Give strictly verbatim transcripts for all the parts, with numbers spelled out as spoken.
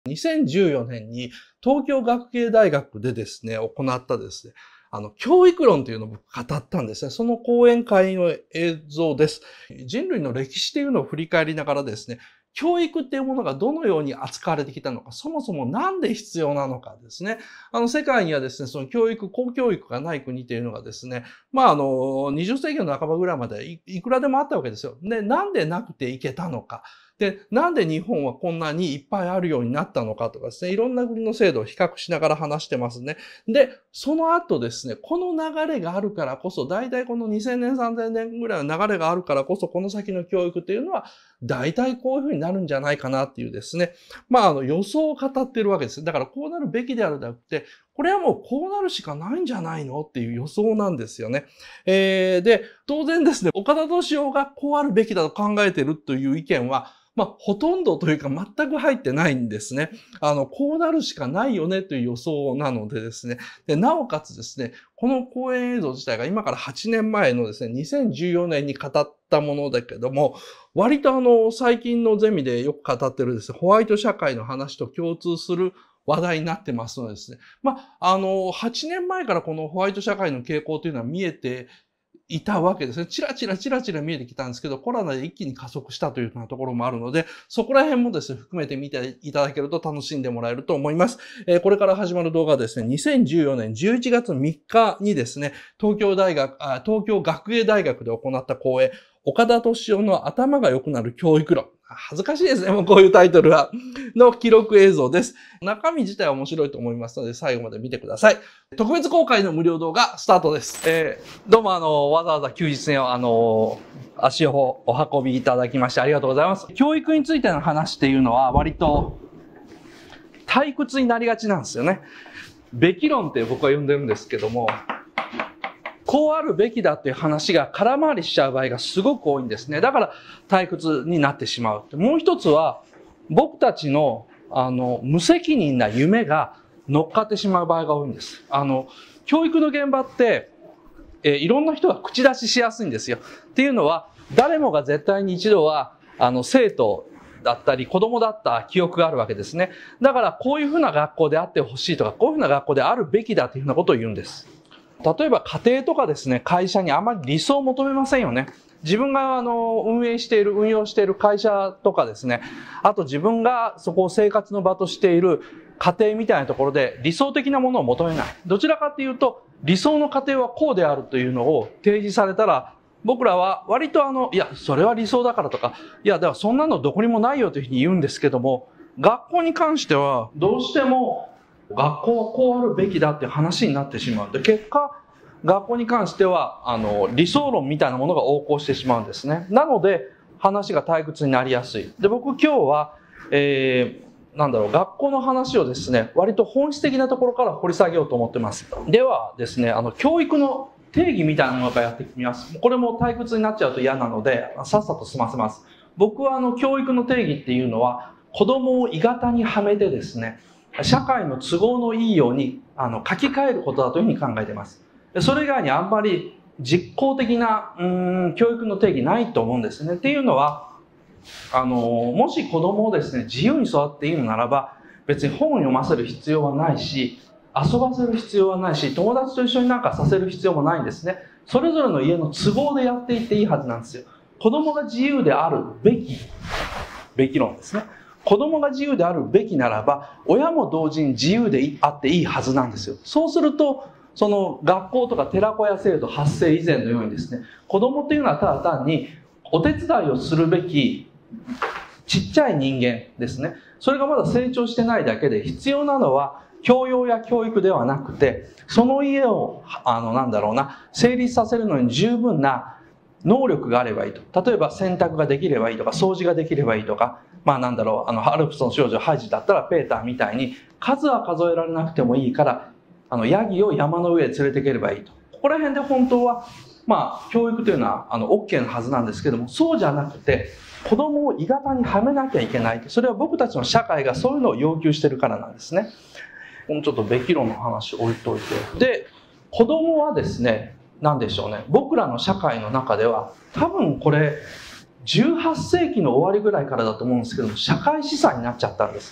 にせんじゅうよねんに東京学芸大学でですね、行ったですね、あの、教育論というのを僕語ったんですね。その講演会の映像です。人類の歴史というのを振り返りながらですね、教育っていうものがどのように扱われてきたのか、そもそもなんで必要なのかですね。あの、世界にはですね、その教育、公教育がない国というのがですね、まあ、あの、にじゅっせいきの半ばぐらいまで い, いくらでもあったわけですよ。で、なんでなくていけたのか。で、なんで日本はこんなにいっぱいあるようになったのかとかですね、いろんな国の制度を比較しながら話してますね。で、その後ですね、この流れがあるからこそ、大体このにせんねん、さんぜんねんぐらいの流れがあるからこそ、この先の教育というのは、大体こういうふうになるんじゃないかなっていうですね、まあ、あの予想を語ってるわけです。だからこうなるべきであるでなくて、これはもうこうなるしかないんじゃないのっていう予想なんですよね。えー、で、当然ですね、岡田斗司夫がこうあるべきだと考えているという意見は、まあ、ほとんどというか全く入ってないんですね。あの、こうなるしかないよねという予想なのでですね。で、なおかつですね、この講演映像自体が今からはちねんまえのですね、にせんじゅうよねんに語ったものだけども、割とあの、最近のゼミでよく語ってるですね、ホワイト社会の話と共通する話題になってますのでですね。まあ、あの、はちねんまえからこのホワイト社会の傾向というのは見えていたわけですね。チラチラチラチラ見えてきたんですけど、コロナで一気に加速したというようなところもあるので、そこら辺もですね、含めて見ていただけると楽しんでもらえると思います。えー、これから始まる動画はですね、にせんじゅうよねんじゅういちがつみっかにですね、東京大学、あ東京学芸大学で行った講演、岡田斗司夫の頭が良くなる教育論。恥ずかしいですね、もうこういうタイトルは。の記録映像です。中身自体は面白いと思いますので、最後まで見てください。特別公開の無料動画スタートです。えー、どうもあの、わざわざ休日にあの、足をお運びいただきましてありがとうございます。教育についての話っていうのは割と退屈になりがちなんですよね。べき論って僕は呼んでるんですけども、こうあるべきだっていう話が空回りしちゃう場合がすごく多いんですね。だから退屈になってしまう。もう一つは、僕たちの、あの、無責任な夢が乗っかってしまう場合が多いんです。あの、教育の現場って、えー、いろんな人が口出ししやすいんですよ。っていうのは、誰もが絶対に一度は、あの、生徒だったり、子供だった記憶があるわけですね。だから、こういうふうな学校であってほしいとか、こういうふうな学校であるべきだというふうなことを言うんです。例えば家庭とかですね、会社にあまり理想を求めませんよね。自分があの運営している、運用している会社とかですね、あと自分がそこを生活の場としている家庭みたいなところで理想的なものを求めない。どちらかというと、理想の家庭はこうであるというのを提示されたら、僕らは割とあの、いや、それは理想だからとか、いや、だからそんなのどこにもないよというふうに言うんですけども、学校に関してはどうしても学校はこうあるべきだっていう話になってしまう。で、結果、学校に関しては、あの、理想論みたいなものが横行してしまうんですね。なので、話が退屈になりやすい。で、僕今日は、えー、なんだろう、学校の話をですね、割と本質的なところから掘り下げようと思ってます。ではですね、あの、教育の定義みたいなものからやってみます。これも退屈になっちゃうと嫌なので、さっさと済ませます。僕はあの、教育の定義っていうのは、子供を鋳型にはめてですね、社会の都合のいいようにあの書き換えることだというふうに考えています。それ以外にあんまり実効的なうーん教育の定義ないと思うんですね。っていうのは、あのもし子供をですね自由に育っていいのならば、別に本を読ませる必要はないし、遊ばせる必要はないし、友達と一緒になんかさせる必要もないんですね。それぞれの家の都合でやっていっていいはずなんですよ。子供が自由であるべきべき論ですね。子供が自由であるべきならば、親も同時に自由であっていいはずなんですよ。そうすると、その学校とか寺子屋制度発生以前のようにですね、子供っていうのはただ単にお手伝いをするべきちっちゃい人間ですね。それがまだ成長してないだけで、必要なのは教養や教育ではなくて、その家を、あの、なんだろうな、成立させるのに十分な能力があればいいと。例えば洗濯ができればいいとか、掃除ができればいいとか、まあなんだろう、あの、アルプスの少女ハイジだったらペーターみたいに、数は数えられなくてもいいから、あの、ヤギを山の上へ連れていければいいと。ここら辺で本当は、まあ、教育というのは、あの、OK のはずなんですけども、そうじゃなくて、子供を鋳型にはめなきゃいけない。それは僕たちの社会がそういうのを要求してるからなんですね。もうちょっとべき論の話置いといて。で、子供はですね、なんでしょうね。僕らの社会の中では、多分これ、じゅうはっせいきの終わりぐらいからだと思うんですけども、社会資産になっちゃったんですね。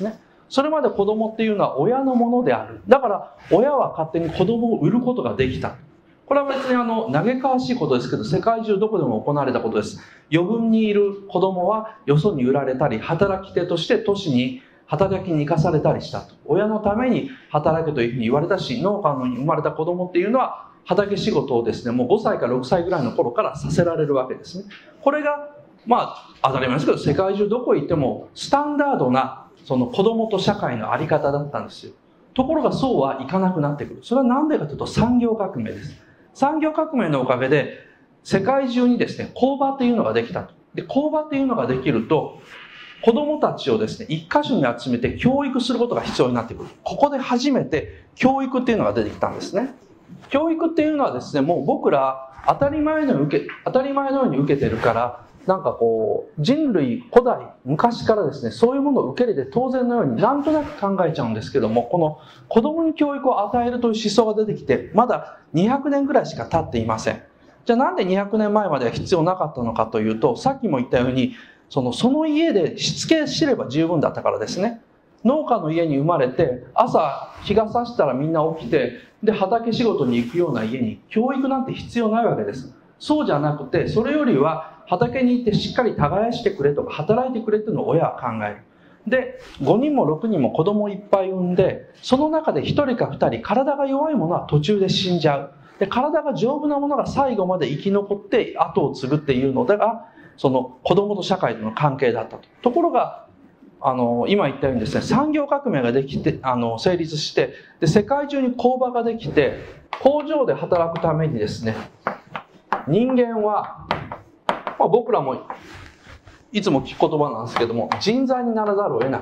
それまで子供っていうのは親のものである。だから親は勝手に子供を売ることができた。これは別にあの、嘆かわしいことですけど、世界中どこでも行われたことです。余分にいる子供はよそに売られたり、働き手として都市に働きに行かされたりしたと。親のために働けというふうに言われたし、農家に生まれた子供っていうのは畑仕事をですね、もうごさいからろくさいぐらいの頃からさせられるわけですね。これが、まあ、当たり前ですけど、世界中どこ行ってもスタンダードなその子供と社会のあり方だったんですよ。ところがそうはいかなくなってくる。それは何でかというと産業革命です。産業革命のおかげで世界中にですね、工場っていうのができたと。で、工場っていうのができると、子供たちをですね、一箇所に集めて教育することが必要になってくる。ここで初めて教育っていうのが出てきたんですね。教育っていうのはですね、もう僕ら当たり前のように受け、当たり前のように受けてるから、なんかこう、人類古代、昔からですね、そういうものを受け入れて当然のようになんとなく考えちゃうんですけども、この子供に教育を与えるという思想が出てきて、まだにひゃくねんぐらいしか経っていません。じゃあなんでにひゃくねんまえまでは必要なかったのかというと、さっきも言ったように、その、その家でしつけしてれば十分だったからですね。農家の家に生まれて、朝日が差したらみんな起きて、で、畑仕事に行くような家に教育なんて必要ないわけです。そうじゃなくて、それよりは畑に行ってしっかり耕してくれとか働いてくれっていうのを親は考える。で、ごにんもろくにんも子供をいっぱい産んで、その中でひとりかふたり体が弱いものは途中で死んじゃう。で、体が丈夫なものが最後まで生き残って後を継ぐっていうのが、その子供と社会との関係だったと。ところが、あの、今言ったようにですね、産業革命ができて、あの、成立して、で、世界中に工場ができて、工場で働くためにですね、人間は、まあ、僕らもいつも聞く言葉なんですけども、人材にならざるを得ない。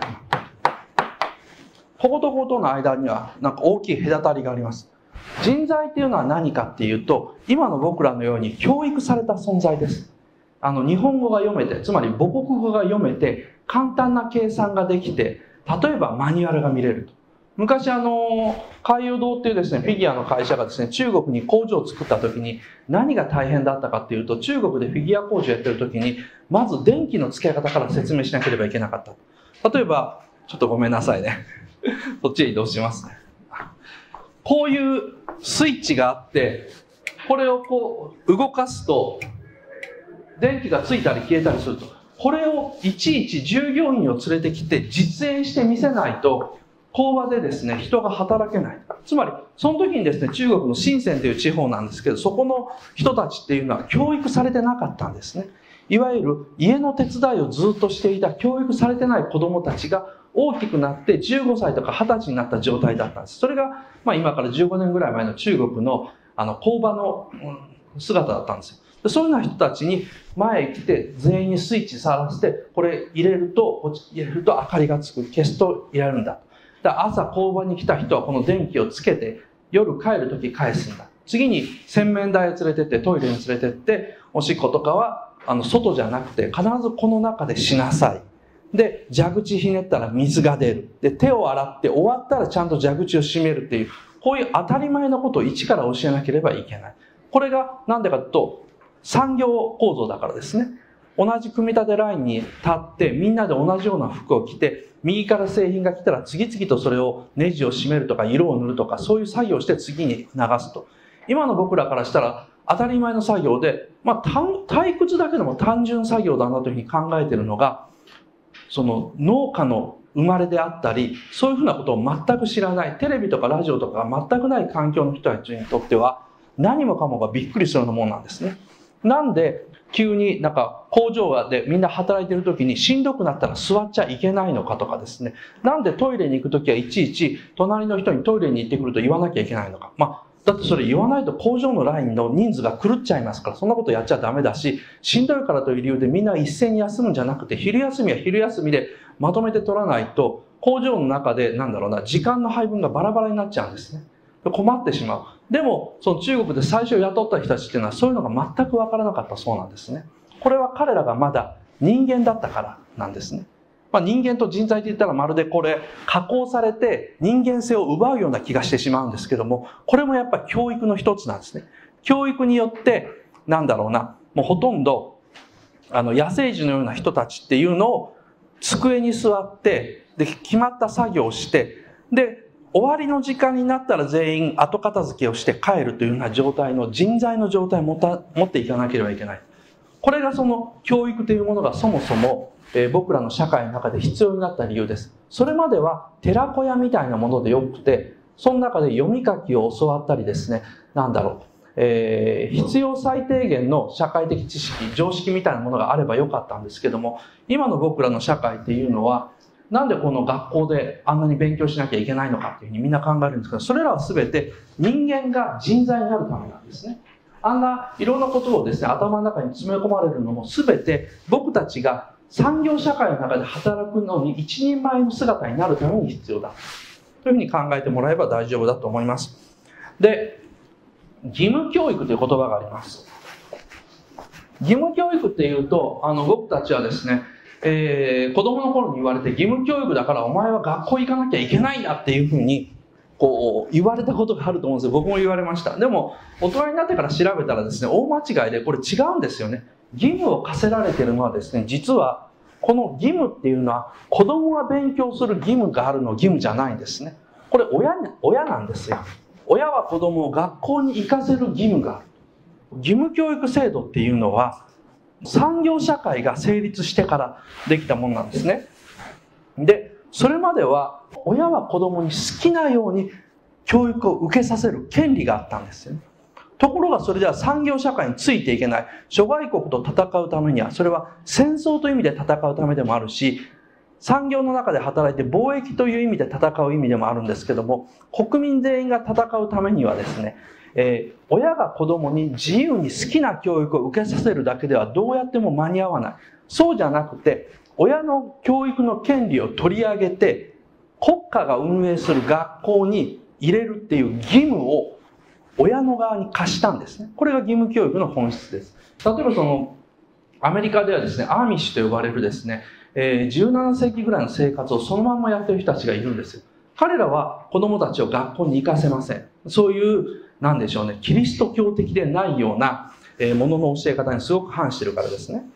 こことこことの間には、なんか大きい隔たりがあります。人材っていうのは何かっていうと、今の僕らのように教育された存在です。あの、日本語が読めて、つまり母国語が読めて、簡単な計算ができて、例えばマニュアルが見れると。昔あの、海洋堂っていうですね、フィギュアの会社がですね、中国に工場を作った時に何が大変だったかっていうと、中国でフィギュア工場やってる時に、まず電気の付け方から説明しなければいけなかった。例えば、ちょっとごめんなさいね。そっちへ移動しますね。こういうスイッチがあって、これをこう動かすと、電気がついたり消えたりすると。これをいちいち従業員を連れてきて実演してみせないと、工場でですね、人が働けない。つまり、その時にですね、中国の深センという地方なんですけど、そこの人たちっていうのは教育されてなかったんですね。いわゆる家の手伝いをずっとしていた教育されてない子供たちが大きくなってじゅうごさいとかはたちになった状態だったんです。それが、まあ今からじゅうごねんぐらい前の中国のあの工場の姿だったんですよ。そういうような人たちに前へ来て全員にスイッチ触らせて、これ入れると、こっち入れると明かりがつく、消すと入れるんだ。だから朝工場に来た人はこの電気をつけて、夜帰るとき返すんだ。次に洗面台へ連れてって、トイレに連れてって、おしっことかはあの外じゃなくて必ずこの中でしなさい。で、蛇口ひねったら水が出る。で、手を洗って終わったらちゃんと蛇口を閉めるっていう、こういう当たり前のことを一から教えなければいけない。これがなんでかというと、産業構造だからですね。同じ組み立てラインに立ってみんなで同じような服を着て、右から製品が来たら次々とそれをネジを締めるとか色を塗るとか、そういう作業をして次に流すと。今の僕らからしたら当たり前の作業で、まあ退屈だけども単純作業だなというふうに考えているのが、その農家の生まれであったり、そういうふうなことを全く知らない、テレビとかラジオとかが全くない環境の人たちにとっては、何もかもがびっくりするようなものなんですね。なんで急になんか工場でみんな働いてる時にしんどくなったら座っちゃいけないのかとかですね。なんでトイレに行く時はいちいち隣の人にトイレに行ってくると言わなきゃいけないのか。まあ、だってそれ言わないと工場のラインの人数が狂っちゃいますから、そんなことやっちゃダメだし、しんどいからという理由でみんな一斉に休むんじゃなくて、昼休みは昼休みでまとめて取らないと、工場の中でなんだろうな、時間の配分がバラバラになっちゃうんですね。困ってしまう。でも、その中国で最初雇った人たちっていうのはそういうのが全くわからなかったそうなんですね。これは彼らがまだ人間だったからなんですね。まあ、人間と人材って言ったらまるでこれ加工されて人間性を奪うような気がしてしまうんですけども、これもやっぱり教育の一つなんですね。教育によって、なんだろうな、もうほとんど、あの、野生児のような人たちっていうのを机に座ってで、決まった作業をして、で、終わりの時間になったら全員後片付けをして帰るというような状態の人材の状態を持た持っていかなければいけない。これがその教育というものがそもそも、えー、僕らの社会の中で必要になった理由です。それまでは寺子屋みたいなものでよくて、その中で読み書きを教わったりですね、なんだろう、えー、必要最低限の社会的知識、常識みたいなものがあればよかったんですけども、今の僕らの社会っていうのは、なんでこの学校であんなに勉強しなきゃいけないのかっていうふうにみんな考えるんですけど、それらは全て人間が人材になるためなんですね。あんないろんなことをですね、頭の中に詰め込まれるのも全て僕たちが産業社会の中で働くのに一人前の姿になるために必要だというふうに考えてもらえば大丈夫だと思います。で、義務教育という言葉があります。義務教育っていうと、あの僕たちはですね、えー、子供の頃に言われて、義務教育だからお前は学校行かなきゃいけないんだっていうふうにこう言われたことがあると思うんですよ。僕も言われました。でも大人になってから調べたらですね、大間違いで、これ違うんですよね。義務を課せられているのはですね、実はこの義務っていうのは子供が勉強する義務があるの義務じゃないんですね。これ親に親なんですよ。親は子供を学校に行かせる義務がある。義務教育制度っていうのは産業社会が成立してからできたものなんですね。で、それまでは親は子供に好きなように教育を受けさせる権利があったんですよね。ところがそれでは産業社会についていけない。諸外国と戦うためには、それは戦争という意味で戦うためでもあるし、産業の中で働いて貿易という意味で戦う意味でもあるんですけども、国民全員が戦うためにはですね、えー、親が子供に自由に好きな教育を受けさせるだけではどうやっても間に合わない。そうじゃなくて、親の教育の権利を取り上げて、国家が運営する学校に入れるっていう義務を親の側に課したんですね。これが義務教育の本質です。例えばその、アメリカではですね、アーミッシュと呼ばれるですね、えー、じゅうなな世紀ぐらいの生活をそのまんまやってる人たちがいるんですよ。彼らは子供たちを学校に行かせません。そういう、なんでしょうね、キリスト教的でないような、えー、ものの教え方にすごく反してるからですね。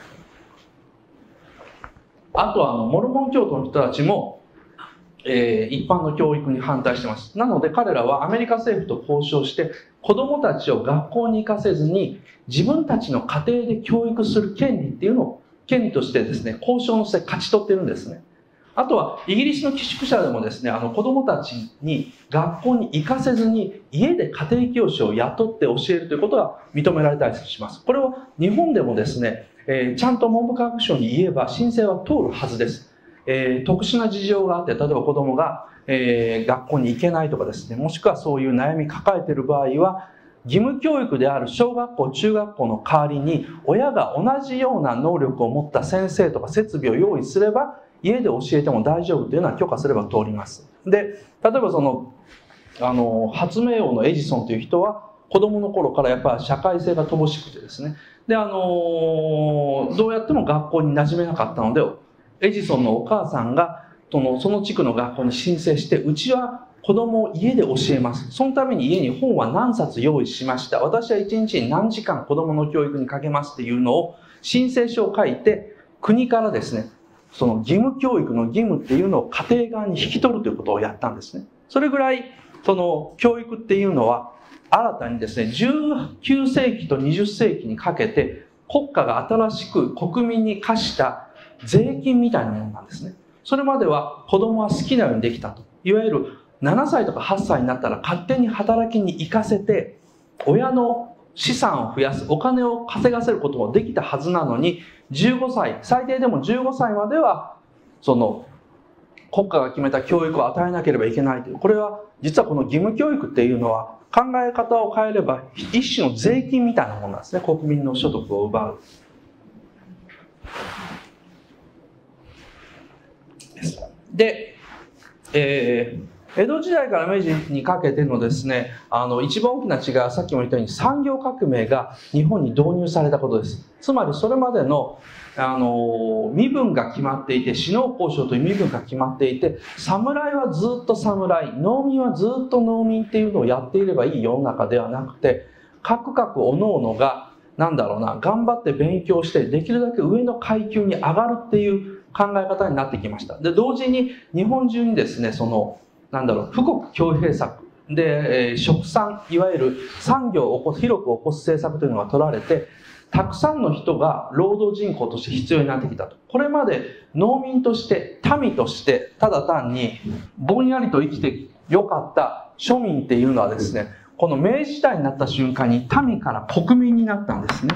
あとはあの、モルモン教徒の人たちも、えー、一般の教育に反対してます。なので彼らはアメリカ政府と交渉して子供たちを学校に行かせずに自分たちの家庭で教育する権利っていうのを権利としてですね、交渉の末勝ち取ってるんですね。あとはイギリスの寄宿舎でもですね、あの子供たちに学校に行かせずに家で家庭教師を雇って教えるということが認められたりします。これを日本でもですね、えー、ちゃんと文部科学省に言えば申請は通るはずです。えー、特殊な事情があって、例えば子供が、えー、学校に行けないとかですね、もしくはそういう悩み抱えている場合は、義務教育である小学校、中学校の代わりに、親が同じような能力を持った先生とか設備を用意すれば、家で教えても大丈夫というのは許可すれば通ります。で、例えばその、あの、発明王のエジソンという人は、子供の頃からやっぱり社会性が乏しくてですね、で、あの、どうやっても学校に馴染めなかったので、エジソンのお母さんがその、その地区の学校に申請して、うちは子供を家で教えます。そのために家に本は何冊用意しました。私は一日に何時間子供の教育にかけますっていうのを申請書を書いて、国からですね、その義務教育の義務っていうのを家庭側に引き取るということをやったんですね。それぐらい、その教育っていうのは、新たにですね、じゅうきゅう世紀とにじゅっ世紀にかけて、国家が新しく国民に課した税金みたいなものなんですね。それまでは子供は好きなようにできたと。いわゆるななさいとかはっさいになったら勝手に働きに行かせて、親の資産を増やす、お金を稼がせることもできたはずなのに、じゅうごさい、最低でもじゅうごさいまでは、その、国家が決めた教育を与えなければいけないという。これは、実はこの義務教育っていうのは、考え方を変えれば、一種の税金みたいなものなんですね。国民の所得を奪う。で、えー、江戸時代から明治にかけてのですね、あの一番大きな違いはさっきも言ったように産業革命が日本に導入されたことです。つまりそれまでのあの身分が決まっていて、士農工商という身分が決まっていて、侍はずっと侍、農民はずっと農民っていうのをやっていればいい世の中ではなくて、各々各々がなんだろうな、頑張って勉強してできるだけ上の階級に上がるっていう考え方になってきました。で、同時に日本中にですね、その、なんだろう、富国強兵策で、えー、殖産、いわゆる産業を起こす、広く起こす政策というのが取られて、たくさんの人が労働人口として必要になってきたと。これまで農民として、民として、ただ単にぼんやりと生きてよかった庶民っていうのはですね、この明治時代になった瞬間に民から国民になったんですね。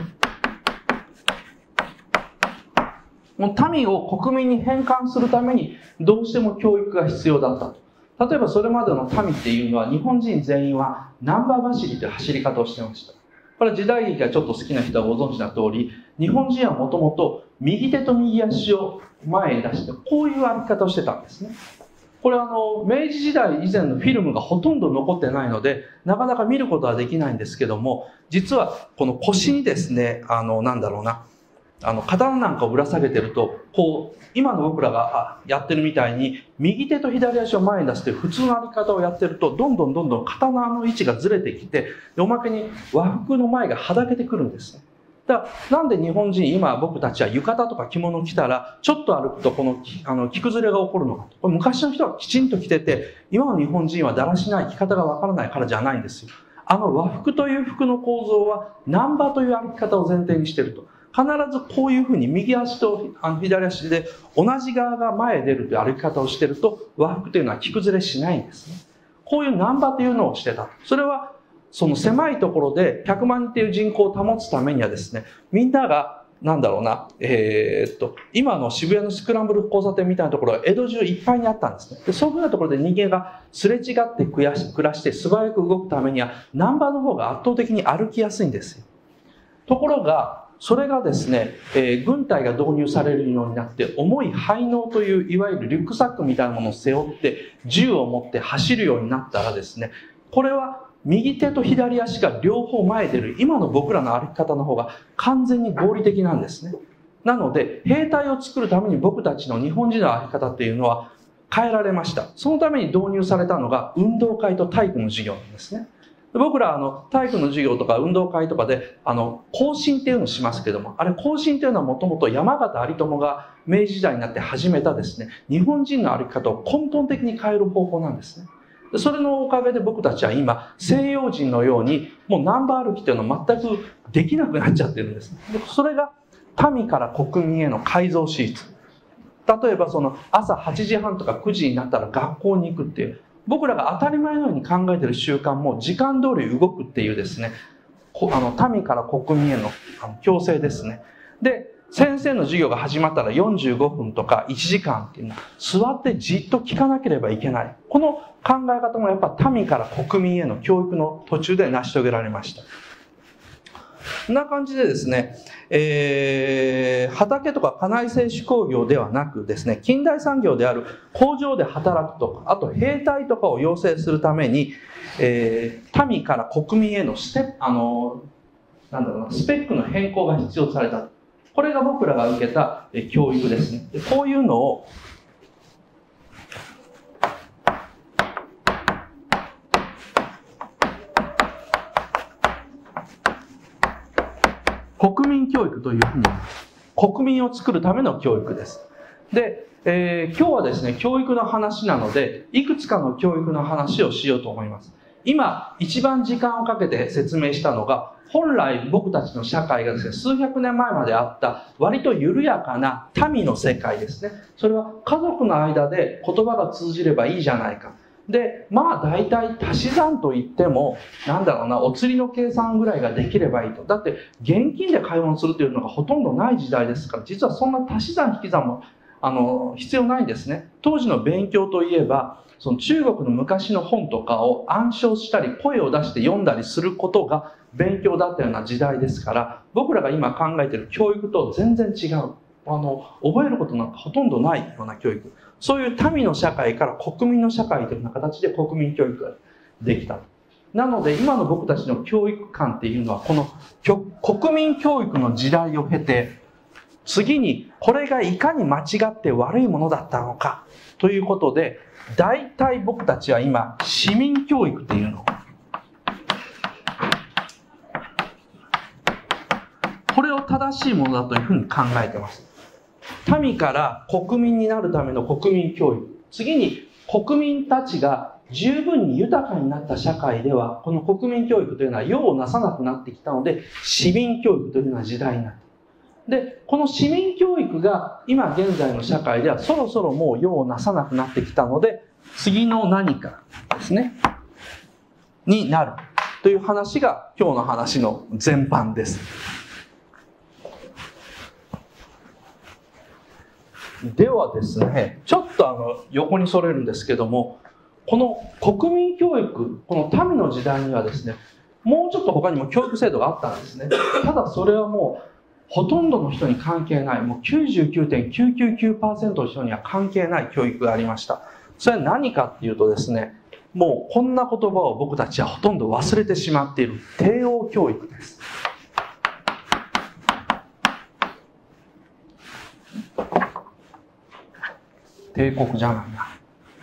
もう民を国民に変換するためにどうしても教育が必要だったと。例えばそれまでの民っていうのは日本人全員はナンバー走りという走り方をしてました。これは時代劇がちょっと好きな人はご存知の通り、日本人はもともと右手と右足を前に出してこういう歩き方をしてたんですね。これはあの明治時代以前のフィルムがほとんど残ってないのでなかなか見ることはできないんですけども、実はこの腰にですね、あのなんだろうな、あの刀なんかをぶら下げてると、こう今の僕らがやってるみたいに右手と左足を前に出すという普通の歩き方をやってると、どんどんどんどん刀の位置がずれてきて、おまけに和服の前がはだけてくるんですね。だからなんで日本人今僕たちは浴衣とか着物を着たらちょっと歩くとこのあの着崩れが起こるのかと。これ昔の人はきちんと着てて、今の日本人はだらしない着方がわからないからじゃないんですよ。あの和服という服の構造は南波という歩き方を前提にしていると。必ずこういうふうに右足と左足で同じ側が前へ出るという歩き方をしていると和服というのは着崩れしないんですね。こういう南波というのをしてた。それはその狭いところでひゃくまんにんという人口を保つためにはですね、みんながなんだろうな、えー、っと今の渋谷のスクランブル交差点みたいなところが江戸中いっぱいにあったんですね。でそういうふうなところで人間がすれ違って暮らして素早く動くためには南波の方が圧倒的に歩きやすいんですよ。ところがそれがですね、えー、軍隊が導入されるようになって重い背嚢といういわゆるリュックサックみたいなものを背負って銃を持って走るようになったらですね、これは右手と左足が両方前へ出る今の僕らの歩き方の方が完全に合理的なんですね。なので兵隊を作るために僕たちの日本人の歩き方っていうのは変えられました。そのために導入されたのが運動会と体育の授業なんですね。僕らあの体育の授業とか運動会とかであの行進っていうのをしますけども、あれ行進っていうのはもともと山形有朋が明治時代になって始めたですね、日本人の歩き方を根本的に変える方法なんですね。それのおかげで僕たちは今西洋人のようにもうナンバー歩きっていうのは全くできなくなっちゃってるんです。でそれが民から国民への改造手術。例えばその朝はちじはんとかくじになったら学校に行くっていう、僕らが当たり前のように考えている習慣も時間通り動くっていうですね、あの民から国民への強制ですね。で先生の授業が始まったらよんじゅうごふんとかいちじかんっていうのは座ってじっと聞かなければいけない。この考え方もやっぱ民から国民への教育の途中で成し遂げられました。こんな感じでですね、えー、畑とか家内製手工業ではなくですね、近代産業である工場で働くとか、あと兵隊とかを養成するために、えー、民から国民へのステップ、あの、なんだろうな、スペックの変更が必要とされた。これが僕らが受けた教育ですね。でこういうのを国民教育というふうに言います。国民を作るための教育です。で、えー、今日はですね、教育の話なので、いくつかの教育の話をしようと思います。今、一番時間をかけて説明したのが、本来僕たちの社会がですね、数百年前まであった割と緩やかな民の世界ですね。それは家族の間で言葉が通じればいいじゃないか。で、まあ大体足し算といっても、なんだろうな、お釣りの計算ぐらいができればいいと。だって現金で買い物するというのがほとんどない時代ですから、実はそんな足し算引き算もあの必要ないんですね。当時の勉強といえば、その中国の昔の本とかを暗唱したり声を出して読んだりすることが勉強だったような時代ですから、僕らが今考えている教育と全然違う。あの覚えることなんかほとんどないような教育。そういう民の社会から国民の社会というような形で国民教育ができた。なので今の僕たちの教育観っていうのはこの国民教育の時代を経て、次にこれがいかに間違って悪いものだったのかということで、大体僕たちは今市民教育っていうのを、これを正しいものだというふうに考えています。 民から国民になるための国民教育。次に国民たちが十分に豊かになった社会では、この国民教育というのは用をなさなくなってきたので、市民教育というような時代になった。で、この市民教育が今現在の社会ではそろそろもう用をなさなくなってきたので、次の何かですね、になるという話が今日の話の全般です。ではですね、ちょっとあの横にそれるんですけども、この国民教育、この民の時代にはですね、もうちょっと他にも教育制度があったんですね。ただそれはもうほとんどの人に関係ない、もう きゅうじゅうきゅうてんきゅうきゅうきゅうパーセント の人には関係ない教育がありました。それは何かっていうとですね、もうこんな言葉を僕たちはほとんど忘れてしまっている帝王教育です。帝国じゃないな。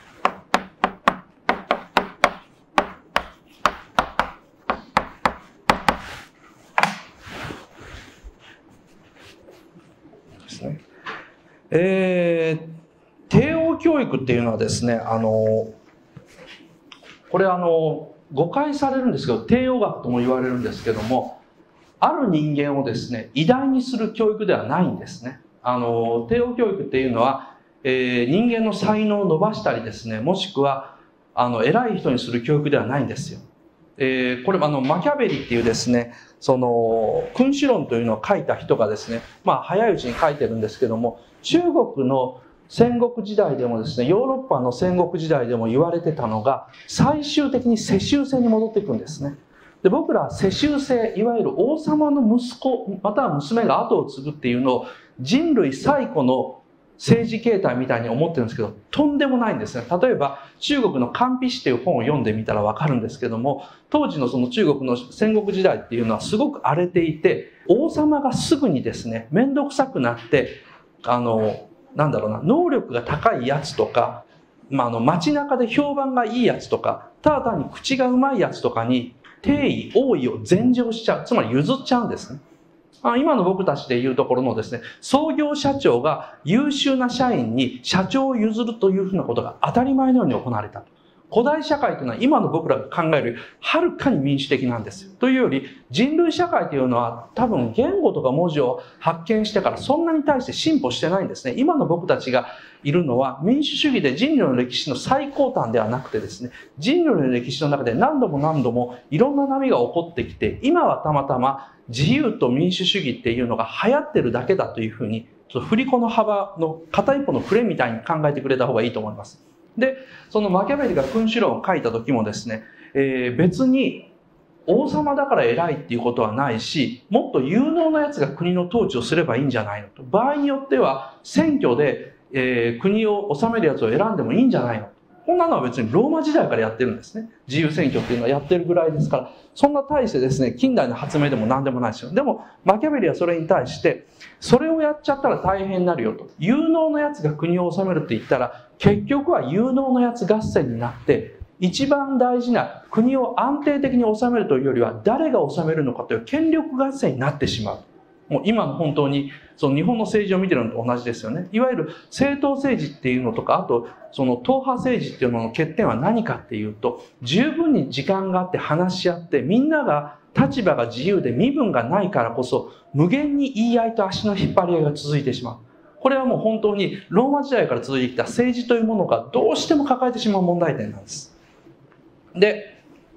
ですね。えー、帝王教育っていうのはですね、あの、これあの、誤解されるんですけど、帝王学とも言われるんですけども、ある人間をですね、偉大にする教育ではないんですね。あの、帝王教育っていうのは、えー、人間の才能を伸ばしたりですね、もしくは、あの、偉い人にする教育ではないんですよ。えー、これあの、マキャベリっていうですね、その、君主論というのを書いた人がですね、まあ、早いうちに書いてるんですけども、中国の戦国時代でもですね、ヨーロッパの戦国時代でも言われてたのが、最終的に世襲制に戻っていくんですね。で、僕らは世襲制、いわゆる王様の息子、または娘が後を継ぐっていうのを人類最古の政治形態みたいに思ってるんですけど、とんでもないんですね。例えば、中国の漢筆っていう本を読んでみたらわかるんですけども、当時のその中国の戦国時代っていうのはすごく荒れていて、王様がすぐにですね、めんどくさくなって、あの、なんだろうな、能力が高いやつとか、まあ、あの、街中で評判がいいやつとか、ただ単に口がうまいやつとかに、帝位、王位を禅譲しちゃう。つまり譲っちゃうんですね。今の僕たちでいうところのですね、創業社長が優秀な社員に社長を譲るというふうなことが当たり前のように行われた。古代社会というのは今の僕らが考えるよりはるかに民主的なんですよ。というより人類社会というのは多分言語とか文字を発見してからそんなに対して進歩してないんですね。今の僕たちがいるのは民主主義で人類の歴史の最高端ではなくてですね、人類の歴史の中で何度も何度もいろんな波が起こってきて、今はたまたま自由と民主主義っていうのが流行ってるだけだというふうに、ちょっと振り子の幅の片一方のクレみたいに考えてくれた方がいいと思います。で、そのマキャベリが君主論を書いた時もですね、えー、別に王様だから偉いっていうことはないし、もっと有能なやつが国の統治をすればいいんじゃないのと。場合によっては選挙で、えー、国を治めるやつを選んでもいいんじゃないの。こんなのは別にローマ時代からやってるんですね。自由選挙っていうのはやってるぐらいですから、そんな大してですね、近代の発明でも何でもないですよ。でも、マキャベリはそれに対して、それをやっちゃったら大変になるよと。有能なやつが国を治めるって言ったら、結局は有能なやつ合戦になって、一番大事な国を安定的に治めるというよりは、誰が治めるのかという権力合戦になってしまう。もう今の本当にその日本の政治を見てるのと同じですよね。いわゆる政党政治っていうのとか、あとその党派政治っていうのの欠点は何かっていうと、十分に時間があって話し合って、みんなが立場が自由で身分がないからこそ、無限に言い合いと足の引っ張り合いが続いてしまう。これはもう本当にローマ時代から続いてきた政治というものがどうしても抱えてしまう問題点なんです。で、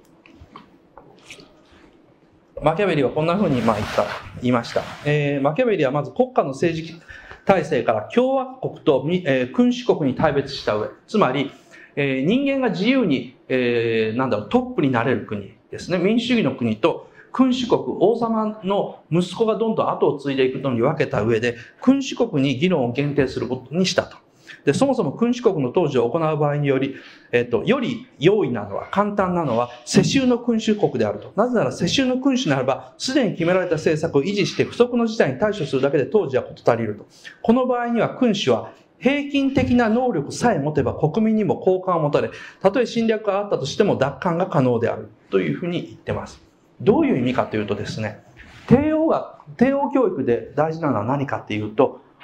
マキャベリはこんな風にまあ言った、言いました。えー、マキャベリはまず国家の政治体制から共和国と、えー、君主国に大別した上、つまり、えー、人間が自由に、えー、なんだろう、トップになれる国ですね。民主主義の国と君主国、王様の息子がどんどん後を継いでいくのに分けた上で、君主国に議論を限定することにしたと。で、そもそも君主国の統治を行う場合により、えっと、より容易なのは、簡単なのは、世襲の君主国であると。なぜなら世襲の君主ならば、すでに決められた政策を維持して不測の事態に対処するだけで当時は事足りると。この場合には君主は、平均的な能力さえ持てば国民にも好感を持たれ、たとえ侵略があったとしても奪還が可能であるというふうに言ってます。どういう意味かというとですね、帝王が、帝王教育で大事なのは何かっていうと、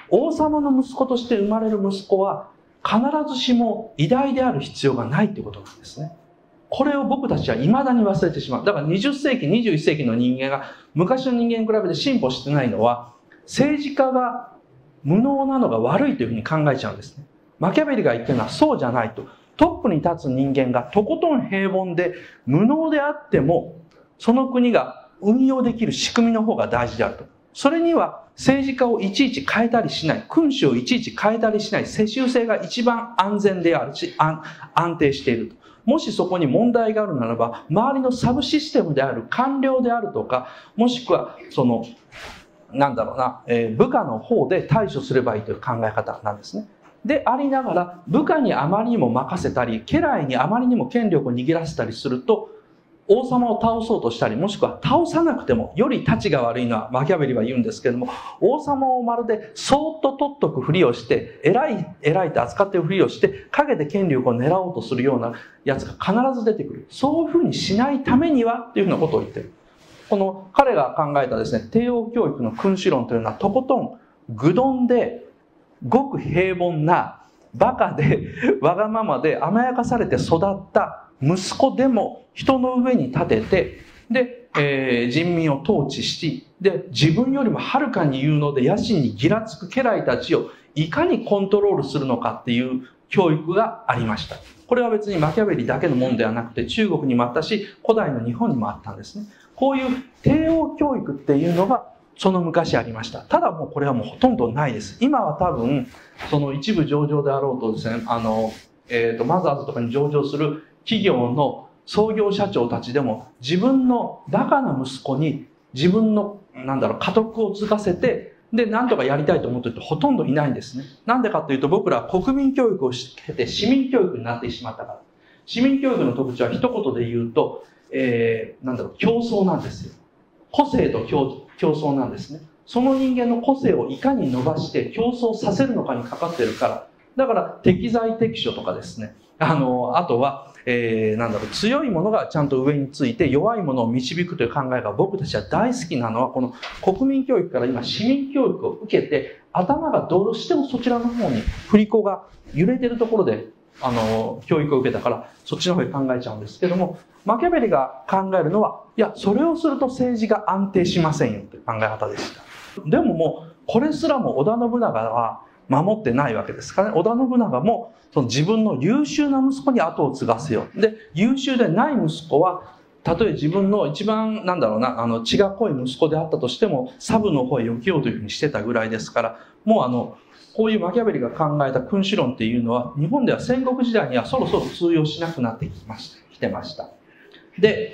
王様の息子として生まれる息子は必ずしも偉大である必要がないということなんですね。これを僕たちは未だに忘れてしまう。だからにじゅっせいき、にじゅういっせいきの人間が昔の人間に比べて進歩してないのは、政治家が無能なのが悪いというふうに考えちゃうんですね。マキャベリが言ってるのはそうじゃないと。トップに立つ人間がとことん平凡で無能であっても、その国が運用できる仕組みの方が大事であると。それには政治家をいちいち変えたりしない、君主をいちいち変えたりしない、世襲制が一番安全であるし、安安定していると。もしそこに問題があるならば、周りのサブシステムである官僚であるとか、もしくはその、なんだろうな、えー、部下の方で対処すればいいという考え方なんですね。でありながら、部下にあまりにも任せたり、家来にあまりにも権力を握らせたりすると、王様を倒そうとしたり、もしくは倒さなくても、より立ちが悪いのはマキャベリは言うんですけれども、王様をまるでそーっと取っとくふりをして、偉い、偉いと扱っているふりをして、陰で権力を狙おうとするようなやつが必ず出てくる。そういうふうにしないためには、っていうふうなことを言ってる。この彼が考えたですね、帝王教育の君主論というのは、とことん、愚鈍で、ごく平凡な、バカで、わがままで甘やかされて育った息子でも人の上に立てて、で、えー、人民を統治し、で、自分よりもはるかに有能で野心にギラつく家来たちをいかにコントロールするのかっていう教育がありました。これは別にマキャベリだけのものではなくて、中国にもあったし、古代の日本にもあったんですね。こういう帝王教育っていうのがその昔ありました。ただもうこれはもうほとんどないです。今は多分、その一部上場であろうとですね、あの、えっと、マザーズとかに上場する企業の創業社長たちでも自分のバカな息子に自分の、なんだろう、家督を継がせて、で、なんとかやりたいと思っている人ほとんどいないんですね。なんでかというと、僕らは国民教育を経て市民教育になってしまったから。市民教育の特徴は一言で言うと、えー、なんだろう、競争なんですよ。個性と競競争なんですね。その人間の個性をいかに伸ばして競争させるのかにかかってるから。だから適材適所とかですね。あの、あとは、えー、なんだろう、強いものがちゃんと上について弱いものを導くという考えが僕たちは大好きなのは、この国民教育から今市民教育を受けて、頭がどうしてもそちらの方に振り子が揺れてるところで、あの、教育を受けたから、そっちの方に考えちゃうんですけども、マキャベリが考えるのは、いや、それをすると政治が安定しませんよという考え方でした。でももう、これすらも織田信長は守ってないわけですからね。織田信長も、その自分の優秀な息子に後を継がせよう。で、優秀でない息子は、たとえ自分の一番、なんだろうな、あの、血が濃い息子であったとしても、サブの方へ避けようというふうにしてたぐらいですから、もうあの、こういうマキャベリが考えた君主論っていうのは、日本では戦国時代にはそろそろ通用しなくなってきました、来てました。で、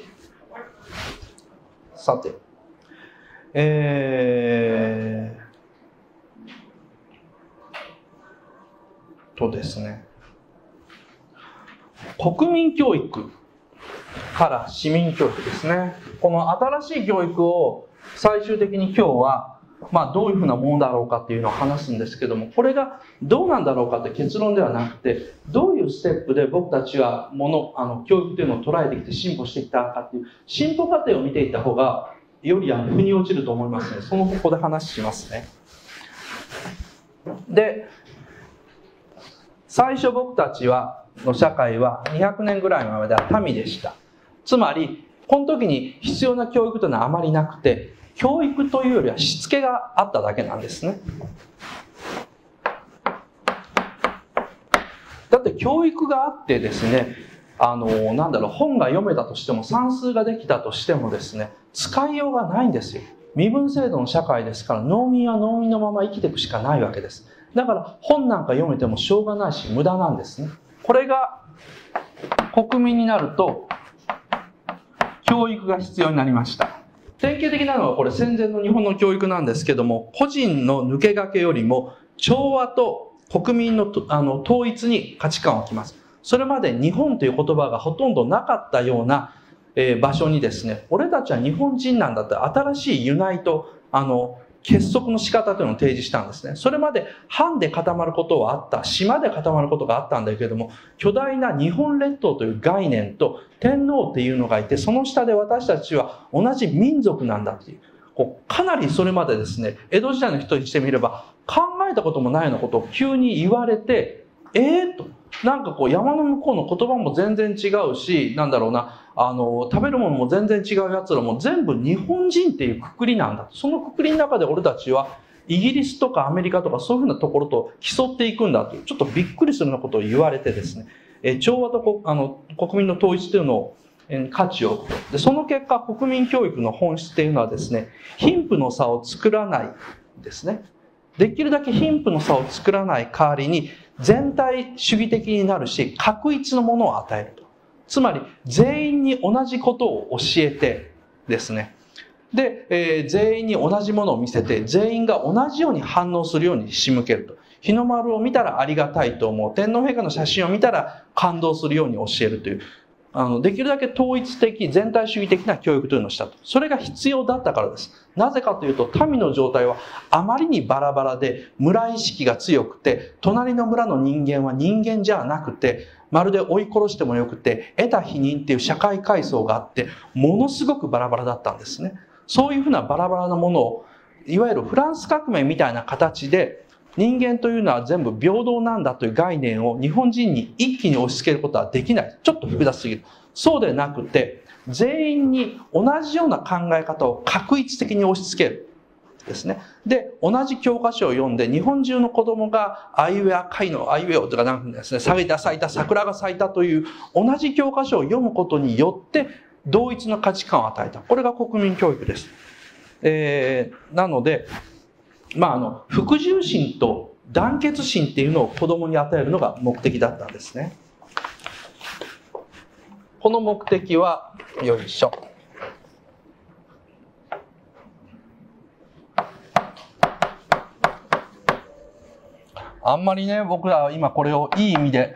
さて、えー、とですね、国民教育から市民教育ですね。この新しい教育を最終的に今日は、まあどういうふうなものだろうかっていうのを話すんですけども、これがどうなんだろうかって結論ではなくて、どういうステップで僕たちはもの、あの、教育というのを捉えてきて進歩してきたかっていう、進歩過程を見ていった方が、よりあの腑に落ちると思いますので、そのここで話しますね。で、最初僕たちは、の社会はにひゃくねんぐらい前までは民でした。つまり、この時に必要な教育というのはあまりなくて、教育というよりはしつけがあっただけなんですね。だって教育があってですね、あの、なんだろう、本が読めたとしても、算数ができたとしてもですね、使いようがないんですよ。身分制度の社会ですから、農民は農民のまま生きていくしかないわけです。だから本なんか読めてもしょうがないし、無駄なんですね。これが国民になると、教育が必要になりました。典型的なのはこれ戦前の日本の教育なんですけども、個人の抜け駆けよりも調和と国民の、あの統一に価値観を置きます。それまで日本という言葉がほとんどなかったような、えー、場所にですね、俺たちは日本人なんだって新しいユナイト、あの、結束の仕方というのを提示したんですね。それまで藩で固まることはあった、島で固まることがあったんだけれども、巨大な日本列島という概念と天皇っていうのがいて、その下で私たちは同じ民族なんだっていう、こうかなりそれまでですね、江戸時代の人にしてみれば考えたこともないようなことを急に言われて、えーと、なんかこう山の向こうの言葉も全然違うし、なんだろうな、あの、食べるものも全然違う奴らも全部日本人っていうくくりなんだ。そのくくりの中で俺たちはイギリスとかアメリカとかそういうふうなところと競っていくんだという、ちょっとびっくりするようなことを言われてですね、え調和とこあの国民の統一というのを価値を置くと。で、その結果、国民教育の本質というのはですね、貧富の差を作らないですね。できるだけ貧富の差を作らない代わりに、全体主義的になるし、確一のものを与えると。つまり、全員に同じことを教えてですね。で、えー、全員に同じものを見せて、全員が同じように反応するように仕向けると。日の丸を見たらありがたいと思う。天皇陛下の写真を見たら感動するように教えるという。あの、できるだけ統一的、全体主義的な教育というのをしたと。それが必要だったからです。なぜかというと、民の状態はあまりにバラバラで、村意識が強くて、隣の村の人間は人間じゃなくて、まるで追い殺してもよくて、得た否認っていう社会階層があって、ものすごくバラバラだったんですね。そういうふうなバラバラなものを、いわゆるフランス革命みたいな形で、人間というのは全部平等なんだという概念を日本人に一気に押し付けることはできない。ちょっと複雑すぎる。そうでなくて、全員に同じような考え方を確一的に押し付ける。ですね。で、同じ教科書を読んで、日本中の子供が、あいうえ赤いの、あいうえおとかなんかですね、咲いた咲いた桜が咲いたという同じ教科書を読むことによって、同一の価値観を与えた。これが国民教育です。えー、なので、まあ、あの、服従心と団結心っていうのを子供に与えるのが目的だったんですね。この目的は、よいしょ。あんまりね、僕らは今これをいい意味で、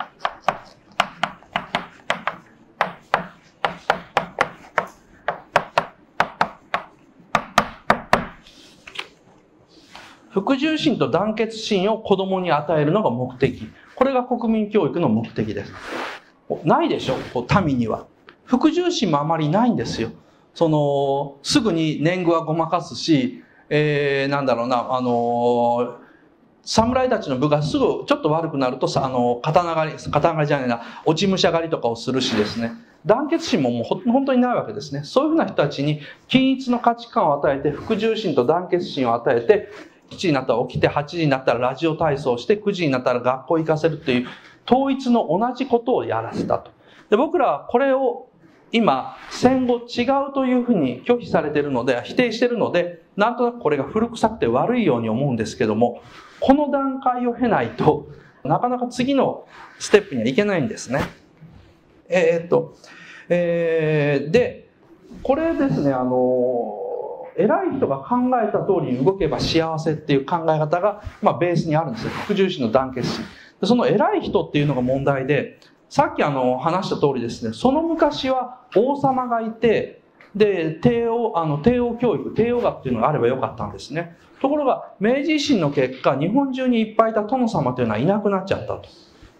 服従心と団結心を子供に与えるのが目的。これが国民教育の目的です。ないでしょ、こう民には。服従心もあまりないんですよ。その、すぐに年貢はごまかすし、えー、なんだろうな、あのー、侍たちの部がすぐちょっと悪くなるとさ、あの、刀狩り、刀狩りじゃないな、落ち武者狩りとかをするしですね。団結心ももう本当にないわけですね。そういうふうな人たちに均一の価値観を与えて、服従心と団結心を与えて、しちじになったら起きて、はちじになったらラジオ体操して、くじになったら学校行かせるという、統一の同じことをやらせたと。で、僕らはこれを今、戦後違うというふうに拒否されているので、否定しているので、なんとなくこれが古臭くて悪いように思うんですけども、この段階を経ないとなかなか次のステップにはいけないんですね。えー、っと、えー、で、これですね、あの、偉い人が考えた通りに動けば幸せっていう考え方が、まあ、ベースにあるんですよ。服従心の団結心。でその偉い人っていうのが問題で、さっきあの話した通りですね、その昔は王様がいて、で、帝王、あの、帝王教育、帝王学っていうのがあればよかったんですね。ところが、明治維新の結果、日本中にいっぱいいた殿様というのはいなくなっちゃったと。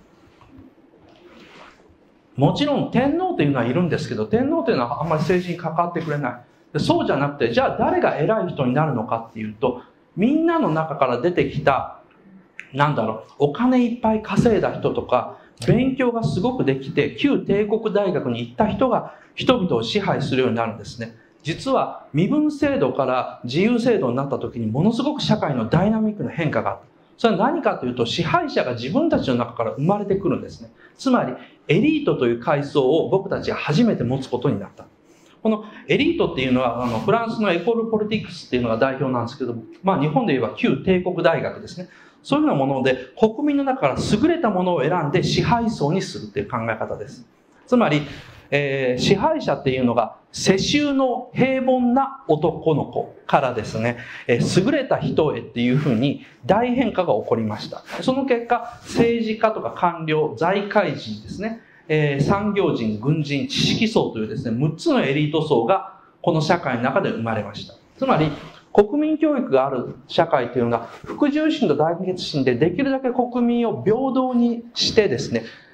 もちろん天皇というのはいるんですけど、天皇というのはあんまり政治に関わってくれない。でそうじゃなくて、じゃあ誰が偉い人になるのかっていうと、みんなの中から出てきた、なんだろう、お金いっぱい稼いだ人とか、勉強がすごくできて、旧帝国大学に行った人が人々を支配するようになるんですね。実は身分制度から自由制度になった時にものすごく社会のダイナミックな変化があった。それは何かというと、支配者が自分たちの中から生まれてくるんですね。つまり、エリートという階層を僕たちが初めて持つことになった。このエリートっていうのは、あの、フランスのエコールポリティクスっていうのが代表なんですけど、まあ日本で言えば旧帝国大学ですね。そういうようなもので、国民の中から優れたものを選んで支配層にするっていう考え方です。つまり、えー、支配者っていうのが世襲の平凡な男の子からですね、えー、優れた人へっていうふうに大変化が起こりました。その結果、政治家とか官僚、財界人ですね、えー、産業人、軍人、知識層というですね、むっつのエリート層がこの社会の中で生まれました。つまり、国民教育がある社会というのが、服従心と団結心でできるだけ国民を平等にしてですね、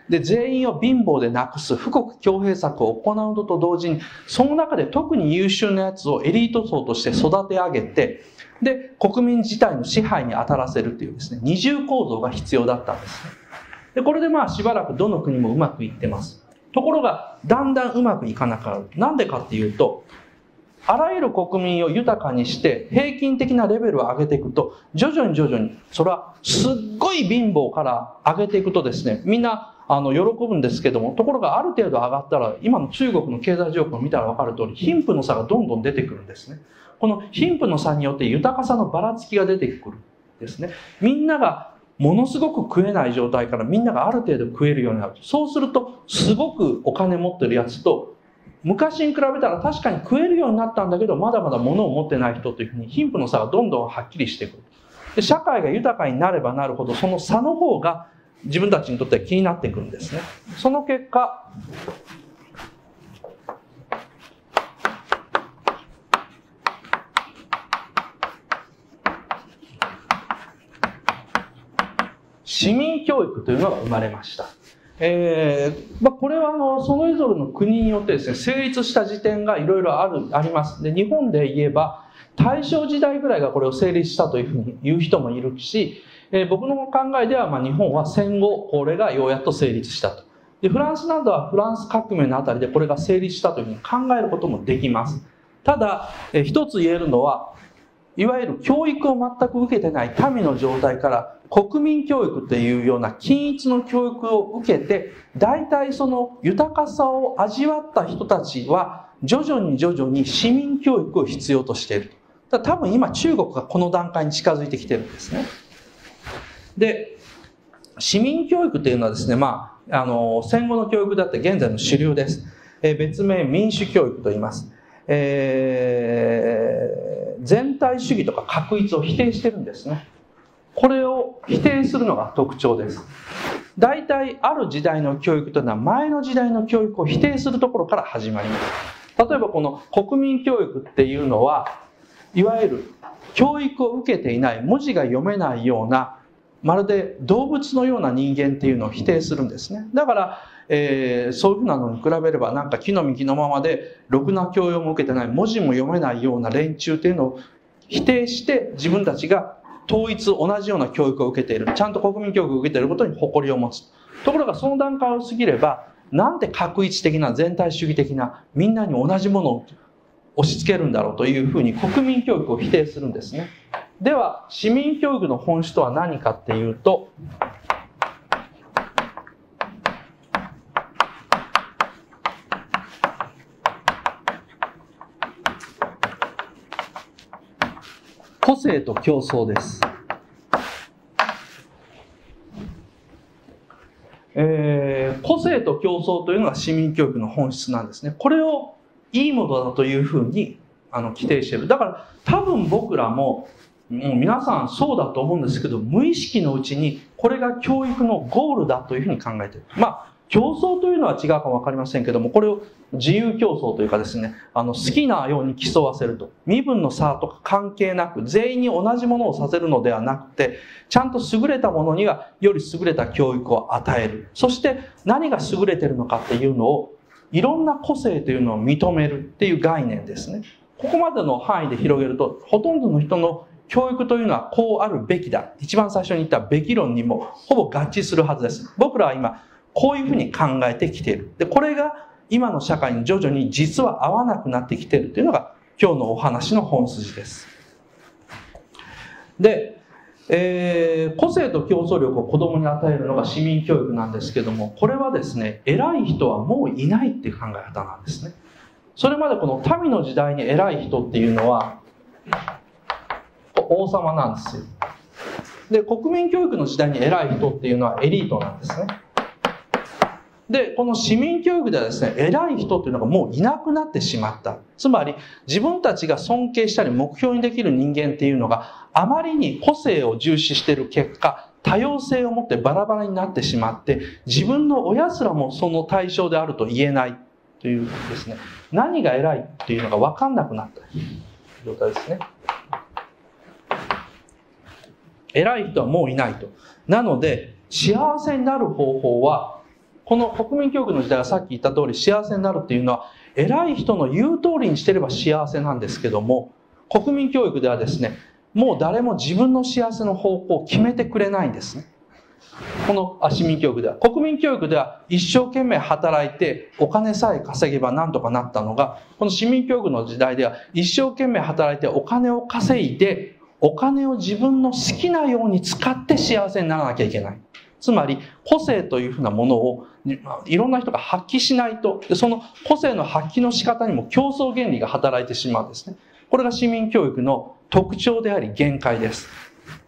で、全員を貧乏でなくす富国強兵策を行うのと同時に、その中で特に優秀なやつをエリート層として育て上げて、で、国民自体の支配に当たらせるというですね、二重構造が必要だったんですね。で、これでまあしばらくどの国もうまくいってます。ところが、だんだんうまくいかなくなる。なんでかっていうと、あらゆる国民を豊かにして平均的なレベルを上げていくと、徐々に徐々に、それはすっごい貧乏から上げていくとですね、みんなあの喜ぶんですけども、ところがある程度上がったら、今の中国の経済状況を見たら分かる通り、貧富の差がどんどん出てくるんですね。この貧富の差によって豊かさのばらつきが出てくるんですね。みんながものすごく食えない状態からみんながある程度食えるようになる。そうすると、すごくお金持ってるやつと、昔に比べたら確かに食えるようになったんだけど、まだまだ物を持ってない人というふうに貧富の差がどんどんはっきりしてくる。で、社会が豊かになればなるほど、その差の方が自分たちにとっては気になってくるんですね。その結果、市民教育というのが生まれました。えーまあ、これはあのそれぞれの国によってですね、成立した時点がいろいろあるあります。で、日本で言えば大正時代ぐらいがこれを成立したというふうに言う人もいるし、えー、僕の考えではまあ日本は戦後これがようやっと成立したと。で、フランスなどはフランス革命のあたりでこれが成立したというふうに考えることもできます。ただ、えー、一つ言えるのは、いわゆる教育を全く受けてない民の状態から国民教育っていうような均一の教育を受けて、大体その豊かさを味わった人たちは徐々に徐々に市民教育を必要としている。だから多分今中国がこの段階に近づいてきてるんですね。で、市民教育っていうのはですね、まあ、あの戦後の教育だって現在の主流です。えー、別名民主教育と言います。えー、全体主義とか画一を否定してるんですね。これを否定するのが特徴です。大体ある時代の教育というのは前の時代の教育を否定するところから始まります。例えばこの国民教育っていうのは、いわゆる教育を受けていない、文字が読めないような、まるで動物のような人間っていうのを否定するんですね。だから、えー、そういうふうなのに比べればなんか木の幹のままでろくな教養も受けてない、文字も読めないような連中っていうのを否定して自分たちが統一同じような教育を受けている、ちゃんと国民教育を受けていることに誇りを持つ。ところがその段階を過ぎれば、なんて画一的な全体主義的なみんなに同じものを押し付けるんだろうというふうに国民教育を否定するんですね。では市民教育の本質とは何かっていうと、個性と競争です。えー、個性と競争というのが市民教育の本質なんですね。これをいいものだというふうにあの規定している。だから多分僕らも、もう皆さんそうだと思うんですけど、無意識のうちにこれが教育のゴールだというふうに考えている。まあ競争というのは違うかも分かりませんけども、これを自由競争というかですね、あの好きなように競わせると。身分の差とか関係なく、全員に同じものをさせるのではなくて、ちゃんと優れたものにはより優れた教育を与える。そして何が優れているのかっていうのを、いろんな個性というのを認めるっていう概念ですね。ここまでの範囲で広げると、ほとんどの人の教育というのはこうあるべきだ。一番最初に言ったべき論にもほぼ合致するはずです。僕らは今、こういうふうに考えてきている。で、これが今の社会に徐々に実は合わなくなってきているというのが今日のお話の本筋です。で、えー、個性と競争力を子供に与えるのが市民教育なんですけども、これはですね、偉い人はもういないっていう考え方なんですね。それまでこの民の時代に偉い人っていうのは王様なんですよ。で、国民教育の時代に偉い人っていうのはエリートなんですね。で、この市民教育ではですね、偉い人っていうのがもういなくなってしまった。つまり、自分たちが尊敬したり目標にできる人間っていうのがあまりに個性を重視している結果、多様性を持ってバラバラになってしまって、自分の親すらもその対象であると言えないというですね、何が偉いっていうのが分かんなくなった状態ですね。偉い人はもういないと。なので、幸せになる方法は、 この国民教育の時代はさっき言った通り幸せになるっていうのは、偉い人の言う通りにしてれば幸せなんですけども、国民教育ではですね、もう誰も自分の幸せの方向を決めてくれないんですね。このあ市民教育では。国民教育では一生懸命働いてお金さえ稼げばなんとかなったのが、この市民教育の時代では一生懸命働いてお金を稼いで、お金を自分の好きなように使って幸せにならなきゃいけない。つまり個性というふうなものをいろんな人が発揮しないと、その個性の発揮の仕方にも競争原理が働いてしまうんですね。これが市民教育の特徴であり限界です。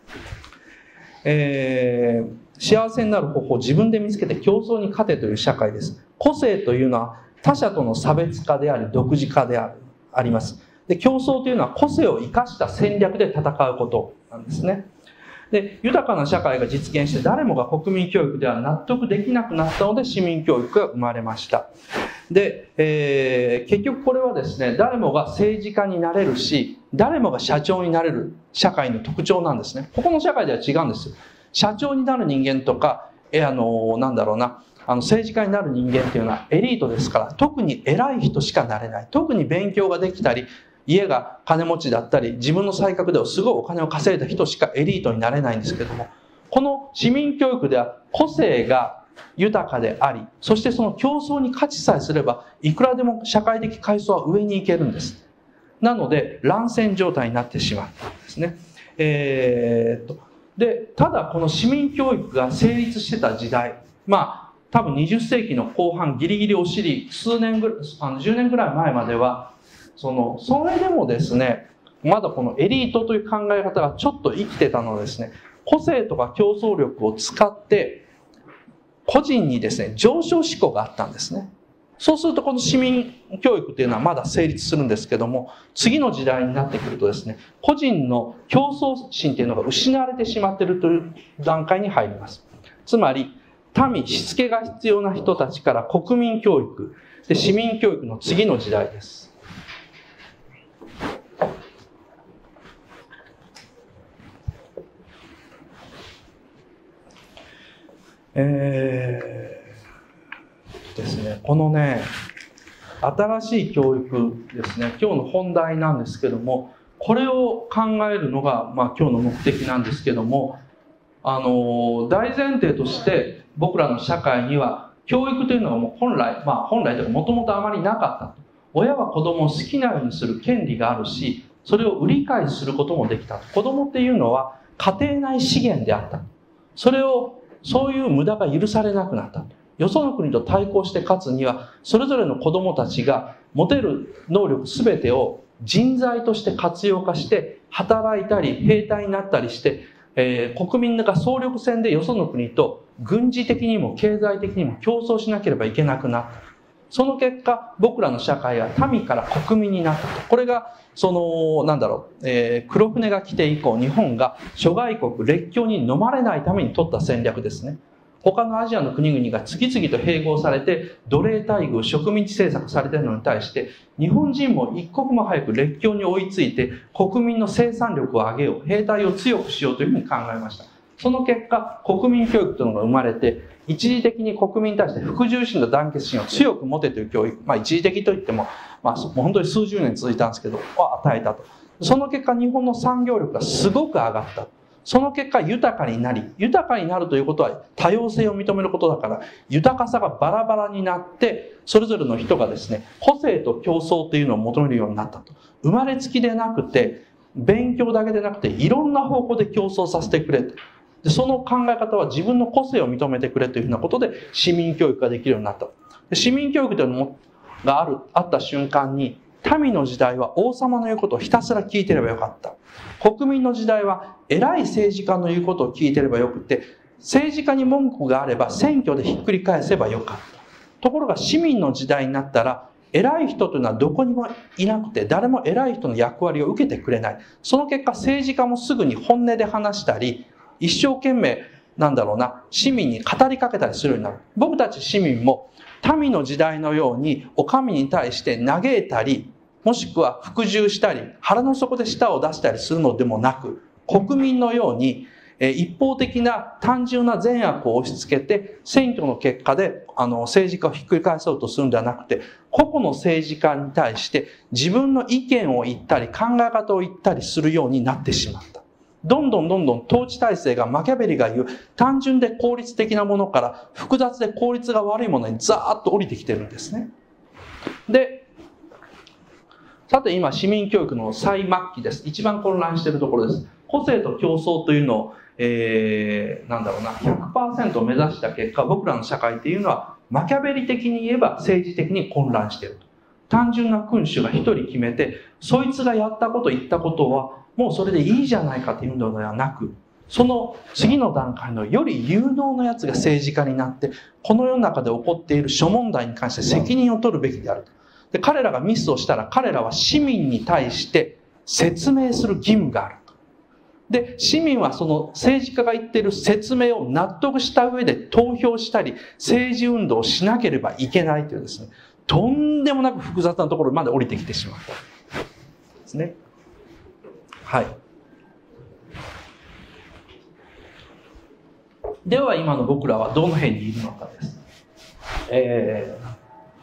えー、幸せになる方法を自分で見つけて競争に勝てという社会です。個性というのは他者との差別化であり独自化であるあります。で、競争というのは個性を生かした戦略で戦うことなんですね。で、豊かな社会が実現して誰もが国民教育では納得できなくなったので市民教育が生まれました。で、えー、結局これはですね、誰もが政治家になれるし、誰もが社長になれる社会の特徴なんですね。ここの社会では違うんです。社長になる人間とか、え、あの、なんだろうな、あの政治家になる人間っていうのはエリートですから、特に偉い人しかなれない。特に勉強ができたり、家が金持ちだったり、自分の才覚ではすごいお金を稼いだ人しかエリートになれないんですけども、この市民教育では個性が豊かであり、そしてその競争に勝ちさえすれば、いくらでも社会的階層は上に行けるんです。なので、乱戦状態になってしまったんですね。えー、っと、で、ただこの市民教育が成立してた時代、まあ、多分にじゅっせいきの後半、ギリギリお尻、数年ぐらい、あのじゅうねんぐらい前までは、その、それでもですね、まだこのエリートという考え方がちょっと生きてたのはですね、個性とか競争力を使って、個人にですね、上昇志向があったんですね。そうするとこの市民教育っていうのはまだ成立するんですけども、次の時代になってくるとですね、個人の競争心っていうのが失われてしまっているという段階に入ります。つまり、民、しつけが必要な人たちから国民教育、で市民教育の次の時代です。えー、ですね、このね、新しい教育ですね、今日の本題なんですけども、これを考えるのが、まあ、今日の目的なんですけども、あの、大前提として僕らの社会には、教育というのがもう本来、まあ本来というかもともとあまりなかったと。親は子供を好きなようにする権利があるし、それを売り買いすることもできたと。子供っていうのは家庭内資源であった。それをそういう無駄が許されなくなった。よその国と対抗して勝つには、それぞれの子供たちが持てる能力すべてを人材として活用化して、働いたり兵隊になったりして、えー、国民が総力戦でよその国と軍事的にも経済的にも競争しなければいけなくなった。その結果、僕らの社会は民から国民になったと。これが、その、なんだろう、えー、黒船が来て以降、日本が諸外国、列強に飲まれないために取った戦略ですね。他のアジアの国々が次々と併合されて、奴隷待遇、植民地政策されているのに対して、日本人も一刻も早く列強に追いついて、国民の生産力を上げよう、兵隊を強くしようというふうに考えました。その結果、国民教育というのが生まれて、一時的に国民に対して服従心と団結心を強く持てという教育、まあ一時的といっても、まあもう本当に数十年続いたんですけど、を与えたと。その結果、日本の産業力がすごく上がった。その結果、豊かになり、豊かになるということは多様性を認めることだから、豊かさがバラバラになって、それぞれの人がですね、個性と競争というのを求めるようになったと。生まれつきでなくて、勉強だけでなくて、いろんな方向で競争させてくれと。でその考え方は自分の個性を認めてくれというふうなことで市民教育ができるようになった。で市民教育というのがある、あった瞬間に、民の時代は王様の言うことをひたすら聞いてればよかった。国民の時代は偉い政治家の言うことを聞いてればよくて、政治家に文句があれば選挙でひっくり返せばよかった。ところが市民の時代になったら、偉い人というのはどこにもいなくて、誰も偉い人の役割を受けてくれない。その結果、政治家もすぐに本音で話したり、一生懸命、なんだろうな、市民に語りかけたりするようになる。僕たち市民も、民の時代のように、お上に対して嘆いたり、もしくは服従したり、腹の底で舌を出したりするのでもなく、国民のように、 えー、一方的な単純な善悪を押し付けて、選挙の結果で、あの、政治家をひっくり返そうとするんではなくて、個々の政治家に対して自分の意見を言ったり、考え方を言ったりするようになってしまった。どんどんどんどん統治体制がマキャベリが言う単純で効率的なものから複雑で効率が悪いものにザーッと降りてきてるんですね。で、さて今市民教育の最末期です。一番混乱しているところです。個性と競争というのを、えー、なんだろうな、ひゃくパーセント を目指した結果、僕らの社会っていうのはマキャベリ的に言えば政治的に混乱していると。単純な君主が一人決めて、そいつがやったこと言ったことはもうそれでいいじゃないかというのではなく、その次の段階のより有能なやつが政治家になって、この世の中で起こっている諸問題に関して責任を取るべきである。で、彼らがミスをしたら彼らは市民に対して説明する義務がある。で、市民はその政治家が言っている説明を納得した上で投票したり、政治運動をしなければいけないというですね、とんでもなく複雑なところまで降りてきてしまったですね。はい。では今の僕らはどの辺にいるのかです。えー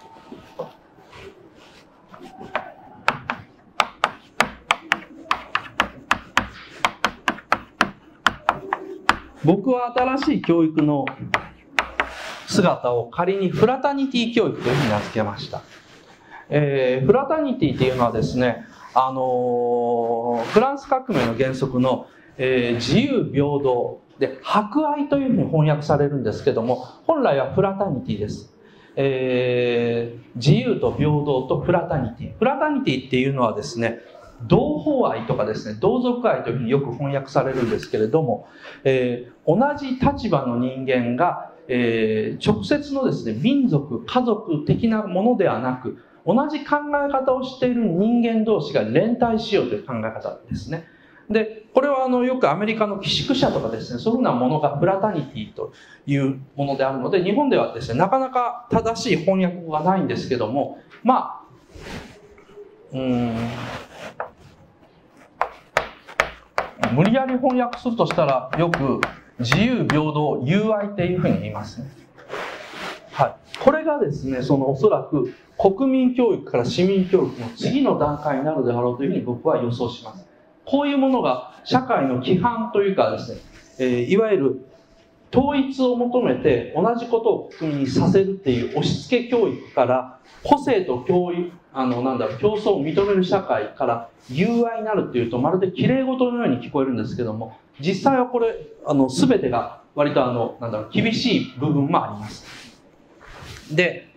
僕は新しい教育の姿を仮にフラタニティ教育というふうに名付けました。えー、フラタニティというのはですね、あのー、フランス革命の原則の、えー、自由平等で博愛というふうに翻訳されるんですけども、本来はフラタニティです。えー、自由と平等とフラタニティ。フラタニティっていうのはですね、同胞愛とかですね、同族愛というふうによく翻訳されるんですけれども、えー、同じ立場の人間が、えー、直接のですね、民族、家族的なものではなく、同じ考え方をしている人間同士が連帯しようという考え方ですね。で、これはあのよくアメリカの寄宿舎とかですね、そういうふうなものがフラタニティというものであるので、日本ではですね、なかなか正しい翻訳語がないんですけども、まあ、うーん、無理やり翻訳するとしたら、よく自由平等友愛っていうふうに言いますね。はい。これがですね、そのおそらく国民教育から市民教育の次の段階になるであろうというふうに僕は予想します。こういうものが社会の規範というかですね、えー、いわゆる統一を求めて同じことを国民にさせるっていう押し付け教育から、個性と教育、あの、なんだろう、競争を認める社会から友愛になるっていうと、まるで綺麗事のように聞こえるんですけども、実際はこれ、あの、すべてが割とあの、なんだろう、厳しい部分もあります。で、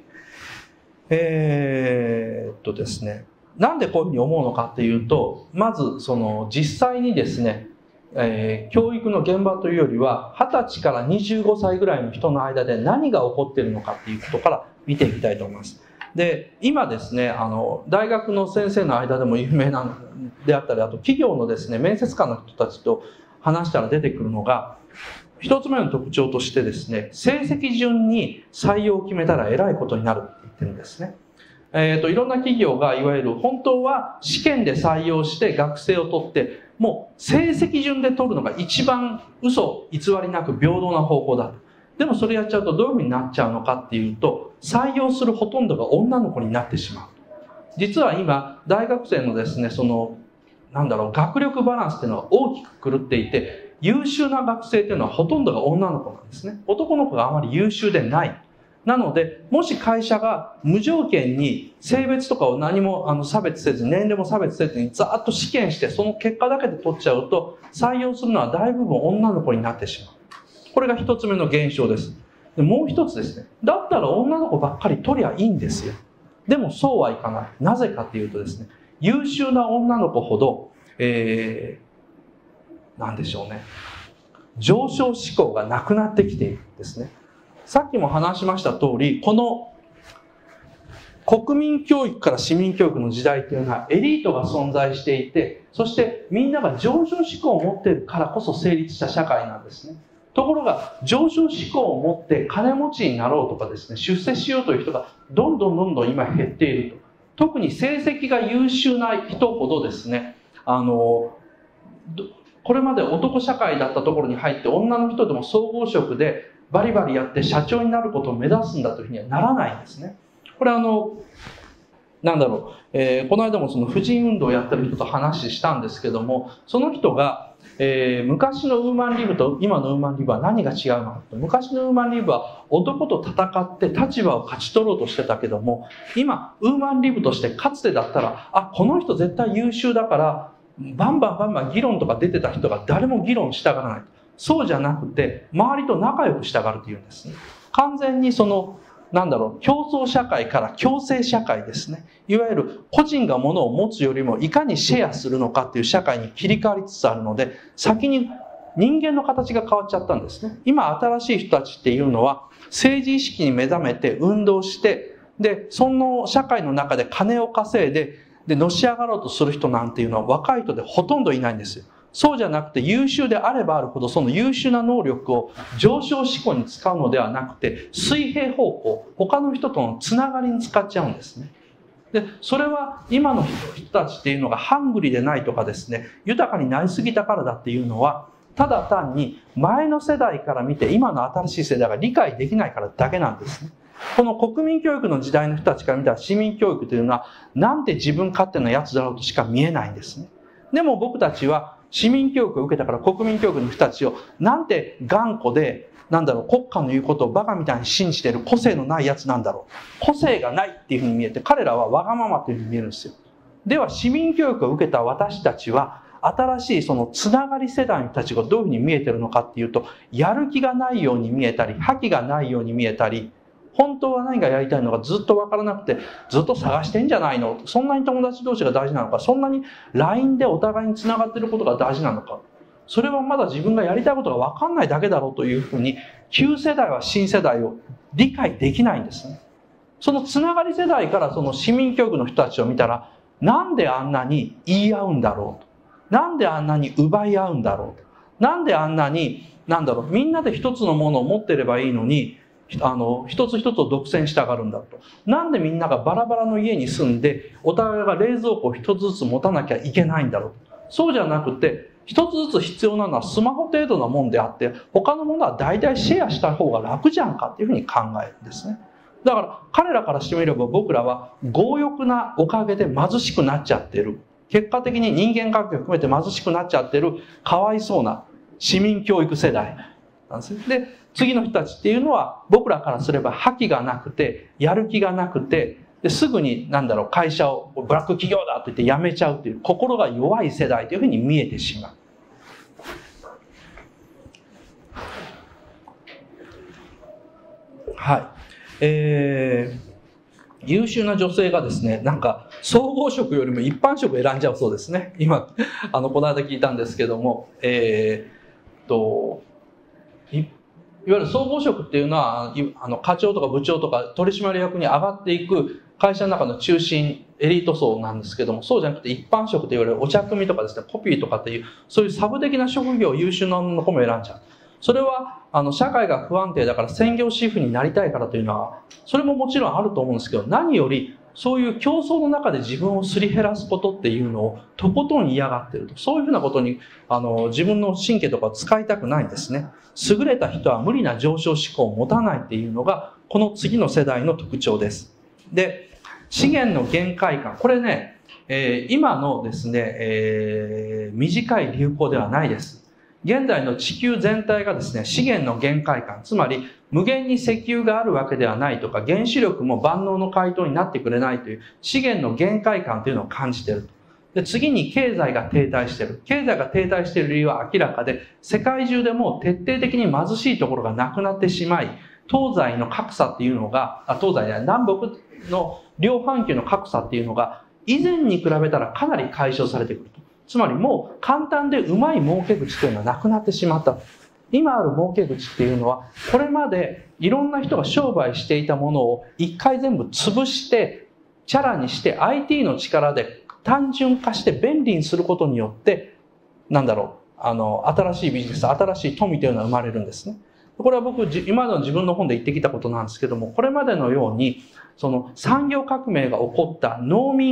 えー、っとですね、なんでこういうふうに思うのかっていうと、まずその実際にですね、えー、教育の現場というよりははたちからにじゅうごさいぐらいの人の間で何が起こっているのかっていうことから見ていきたいと思います。で、今ですね、あの大学の先生の間でも有名なであったり、あと企業のですね、面接官の人たちと話したら出てくるのが、一つ目の特徴としてですね、成績順に採用を決めたら偉いことになるって言ってるんですね。えーと、いろんな企業がいわゆる本当は試験で採用して学生を取って、もう成績順で取るのが一番嘘偽りなく平等な方法だと。でもそれやっちゃうとどういうふうになっちゃうのかっていうと、採用するほとんどが女の子になってしまう。実は今大学生のですね、そのなんだろう、学力バランスっていうのは大きく狂っていて、優秀な学生っていうのはほとんどが女の子なんですね。男の子があまり優秀でない。なので、もし会社が無条件に性別とかを何もあの差別せず、年齢も差別せずにざーっと試験して、その結果だけで取っちゃうと、採用するのは大部分女の子になってしまう。これが一つ目の現象です。で、もう一つですね。だったら女の子ばっかり取りゃいいんですよ。でもそうはいかない。なぜかっていうとですね、優秀な女の子ほど、えー、なんでしょうね。上昇志向がなくなってきているんですね。さっきも話しました通り、この国民教育から市民教育の時代っていうのはエリートが存在していて、そしてみんなが上昇志向を持っているからこそ成立した社会なんですね。ところが上昇志向を持って金持ちになろうとかですね、出世しようという人がどんどんどんどん今減っていると。特に成績が優秀な人ほどですね、あのこれまで男社会だったところに入って女の人でも総合職でバリバリやって社長になることを目指すんだというふうにはならないんですね。これはあの、なんだろう、えー、この間もその婦人運動をやってる人と話したんですけども、その人が、えー、昔のウーマンリブと今のウーマンリブは何が違うのかと。昔のウーマンリブは男と戦って立場を勝ち取ろうとしてたけども、今ウーマンリブとしてかつてだったら、あ、この人絶対優秀だからバンバンバンバン議論とか出てた人が誰も議論したがらない。そうじゃなくて周りと仲良くしたがるというんですね。完全にそのなんだろう、競争社会から共生社会ですね。いわゆる個人が物を持つよりもいかにシェアするのかっていう社会に切り替わりつつあるので、先に人間の形が変わっちゃったんですね。今新しい人たちっていうのは政治意識に目覚めて運動して、で、その社会の中で金を稼いで、で、のし上がろうとする人なんていうのは若い人でほとんどいないんですよ。そうじゃなくて優秀であればあるほどその優秀な能力を上昇志向に使うのではなくて水平方向、他の人とのつながりに使っちゃうんですね。で、それは今の人たちっていうのがハングリーでないとかですね、豊かになりすぎたからだっていうのはただ単に前の世代から見て今の新しい世代が理解できないからだけなんですね。この国民教育の時代の人たちから見たら市民教育というのはなんて自分勝手なやつだろうとしか見えないんですね。でも僕たちは市民教育を受けたから国民教育の人たちをなんて頑固で、なんだろう、国家の言うことをバカみたいに信じている個性のないやつなんだろう。個性がないっていうふうに見えて、彼らはわがままというふうに見えるんですよ。では市民教育を受けた私たちは、新しいそのつながり世代の人たちがどういうふうに見えているのかっていうと、やる気がないように見えたり、覇気がないように見えたり、本当は何がやりたいのかずっとわからなくてずっと探してんじゃないの、そんなに友達同士が大事なのか、そんなに ライン でお互いにつながっていることが大事なのか、それはまだ自分がやりたいことがわかんないだけだろうというふうに旧世代は新世代を理解できないんですね。そのつながり世代からその市民教育の人たちを見たら、なんであんなに言い合うんだろうと、なんであんなに奪い合うんだろうと、なんであんなになんだろう、みんなで一つのものを持ってればいいのにあの一つ一つを独占したがるんだと。なんでみんながバラバラの家に住んでお互いが冷蔵庫を一つずつ持たなきゃいけないんだろう。そうじゃなくて一つずつ必要なのはスマホ程度のもんであって、他のものは大体シェアした方が楽じゃんかっていうふうに考えるんですね。だから彼らからしてみれば僕らは強欲なおかげで貧しくなっちゃってる、結果的に人間関係を含めて貧しくなっちゃってるかわいそうな市民教育世代なんですね。で次の人たちっていうのは僕らからすれば覇気がなくてやる気がなくて、ですぐになんだろう、会社をブラック企業だと言って辞めちゃうという心が弱い世代というふうに見えてしまう。はい、えー、優秀な女性がですね、なんか総合職よりも一般職選んじゃうそうですね。今あのこの間聞いたんですけども、えー、っといいわゆる総合職っていうのはあの課長とか部長とか取締役に上がっていく会社の中の中心エリート層なんですけども、そうじゃなくて一般職といわれるお茶組とかですね、コピーとかっていうそういうサブ的な職業を優秀な女の子も選んじゃう。それはあの社会が不安定だから専業主婦になりたいからというのはそれももちろんあると思うんですけど、何よりそういう競争の中で自分をすり減らすことっていうのをとことん嫌がっていると、そういうふうなことにあの自分の神経とかを使いたくないんですね。優れた人は無理な上昇志向を持たないっていうのがこの次の世代の特徴です。で、資源の限界感、これね、えー、今のですね、えー、短い流行ではないです。現在の地球全体がですね、資源の限界感、つまり無限に石油があるわけではないとか、原子力も万能の回答になってくれないという資源の限界感というのを感じていると。で、次に経済が停滞している。経済が停滞している理由は明らかで、世界中でも徹底的に貧しいところがなくなってしまい、東西の格差っていうのが、あ、東西じゃない、南北の両半球の格差っていうのが以前に比べたらかなり解消されてくると。つまりもう簡単でうまい儲け口というのはなくなってしまった。今ある儲け口っていうのは、これまでいろんな人が商売していたものを一回全部潰して、チャラにして アイティー の力で単純化して便利にすることによって、なんだろう、あの、新しいビジネス、新しい富というのは生まれるんですね。これは僕、今の自分の本で言ってきたことなんですけども、これまでのように、その産業革命が起こった農民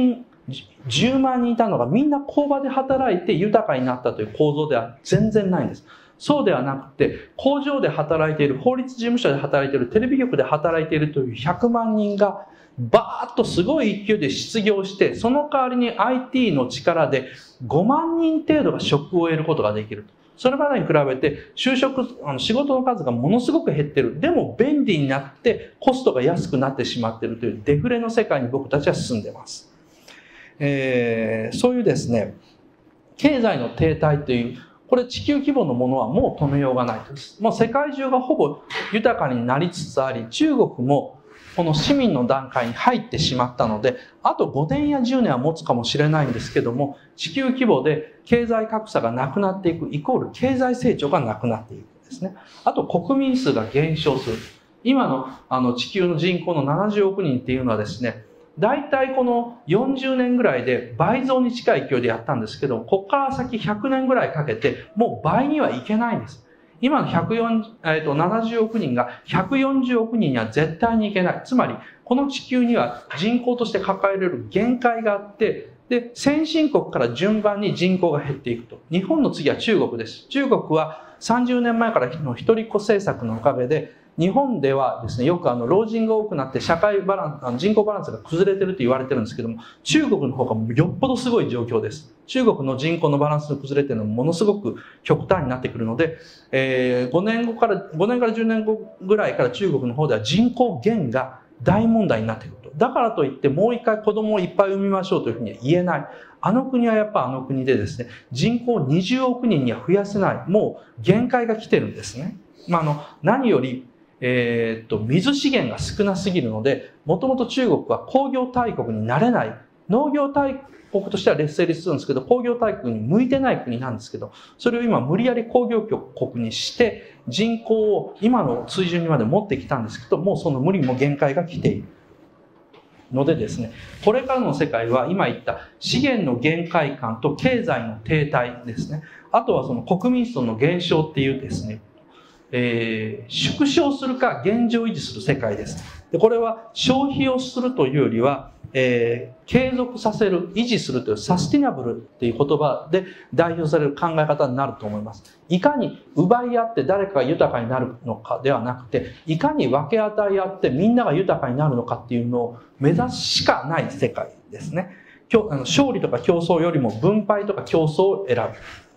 じゅうまんにんいたのがみんな工場で働いて豊かになったという構造では全然ないんです。そうではなくて、工場で働いている、法律事務所で働いている、テレビ局で働いているというひゃくまんにんがバーッとすごい勢いで失業して、その代わりに アイティー の力でごまんにん程度が職を得ることができると。それまでに比べて就職、あの仕事の数がものすごく減ってる。でも便利になってコストが安くなってしまっているというデフレの世界に僕たちは進んでいます。えー、そういうですね、経済の停滞という、これ地球規模のものはもう止めようがないです。もう世界中がほぼ豊かになりつつあり、中国もこの市民の段階に入ってしまったので、あとごねんやじゅうねんは持つかもしれないんですけども、地球規模で経済格差がなくなっていくイコール経済成長がなくなっていくんですね。あと国民数が減少する。今のあの地球の人口のななじゅうおくにんっていうのはですね、大体このよんじゅうねんぐらいで倍増に近い勢いでやったんですけど、ここから先ひゃくねんぐらいかけてもう倍にはいけないんです。今のひゃくよんじゅう、えーと、ななじゅうおくにんがひゃくよんじゅうおくにんには絶対にいけない。つまり、この地球には人口として抱えられる限界があって、で、先進国から順番に人口が減っていくと。日本の次は中国です。中国はさんじゅうねんまえからの一人っ子政策のおかげで、日本ではですね、よくあの老人が多くなって社会バランス、あの人口バランスが崩れてると言われてるんですけども、中国の方がよっぽどすごい状況です。中国の人口のバランスの崩れっていうのはものすごく極端になってくるので、えー、ごねんごから、ごねんからじゅうねんごぐらいから中国の方では人口減が大問題になってくると。だからといってもう一回子供をいっぱい産みましょうというふうには言えない。あの国はやっぱあの国でですね、人口にじゅうおくにんには増やせない。もう限界が来てるんですね。まあ、あの、何より、えー、っと、水資源が少なすぎるので、もともと中国は工業大国になれない。農業大国としては劣勢立するんですけど、工業大国に向いてない国なんですけど、それを今無理やり工業国にして、人口を今の水準にまで持ってきたんですけど、もうその無理も限界が来ている。のでですね、これからの世界は今言った資源の限界感と経済の停滞ですね。あとはその国民数の減少っていうですね、えー、縮小するか現状維持する世界です。で、これは消費をするというよりは、えー、継続させる、維持するというサスティナブルっていう言葉で代表される考え方になると思います。いかに奪い合って誰かが豊かになるのかではなくて、いかに分け与え合ってみんなが豊かになるのかっていうのを目指すしかない世界ですね。あの勝利とか競争よりも分配とか競争を選ぶ。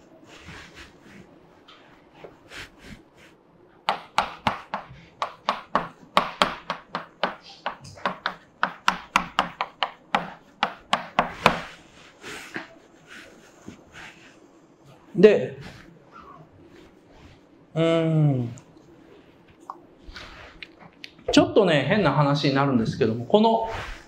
で、うーん、ちょっとね、変な話になるんですけども、この、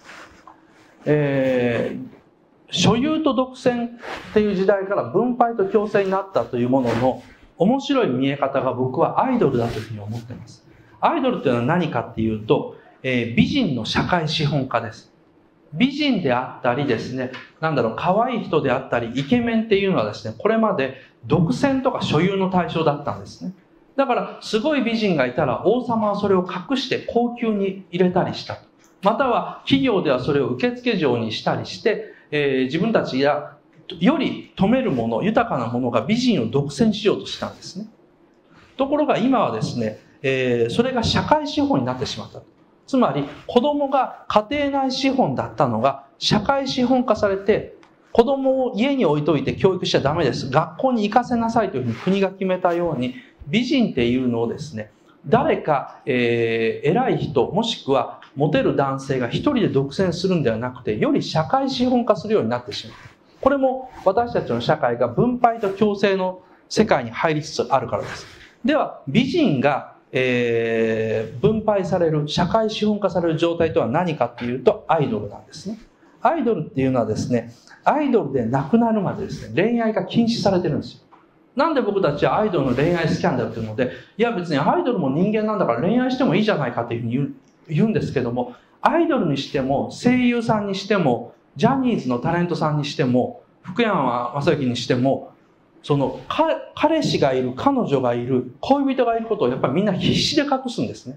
えー、所有と独占っていう時代から分配と共生になったというものの面白い見え方が僕はアイドルだというふうに思っています。アイドルっていうのは何かっていうと、えー、美人の社会資本家です。美人であったりですね、なんだろう、可愛い人であったり、イケメンっていうのはですね、これまで独占とか所有の対象だったんですね。だから、すごい美人がいたら、王様はそれを隠して高級に入れたりした。または、企業ではそれを受付嬢にしたりして、えー、自分たちがより富めるもの、豊かなものが美人を独占しようとしたんですね。ところが今はですね、えー、それが社会資本になってしまった。つまり子供が家庭内資本だったのが社会資本化されて、子供を家に置いといて教育しちゃダメです。学校に行かせなさいというふうに国が決めたように、美人っていうのをですね、誰か、えー、偉い人、もしくはモテる男性が一人で独占するんではなくて、より社会資本化するようになってしまう。これも私たちの社会が分配と共生の世界に入りつつあるからです。では、美人がえー、分配される、社会資本化される状態とは何かっていうと、アイドルなんですね。アイドルっていうのはですね、アイドルでなくなるまでですね、恋愛が禁止されてるんですよ。なんで僕たちはアイドルの恋愛スキャンダルというので、いや別にアイドルも人間なんだから恋愛してもいいじゃないかっていうふうに言う、言うんですけども、アイドルにしても、声優さんにしても、ジャニーズのタレントさんにしても、福山雅治にしても、その彼氏がいる、彼女がいる、恋人がいることをやっぱりみんな必死で隠すんですね。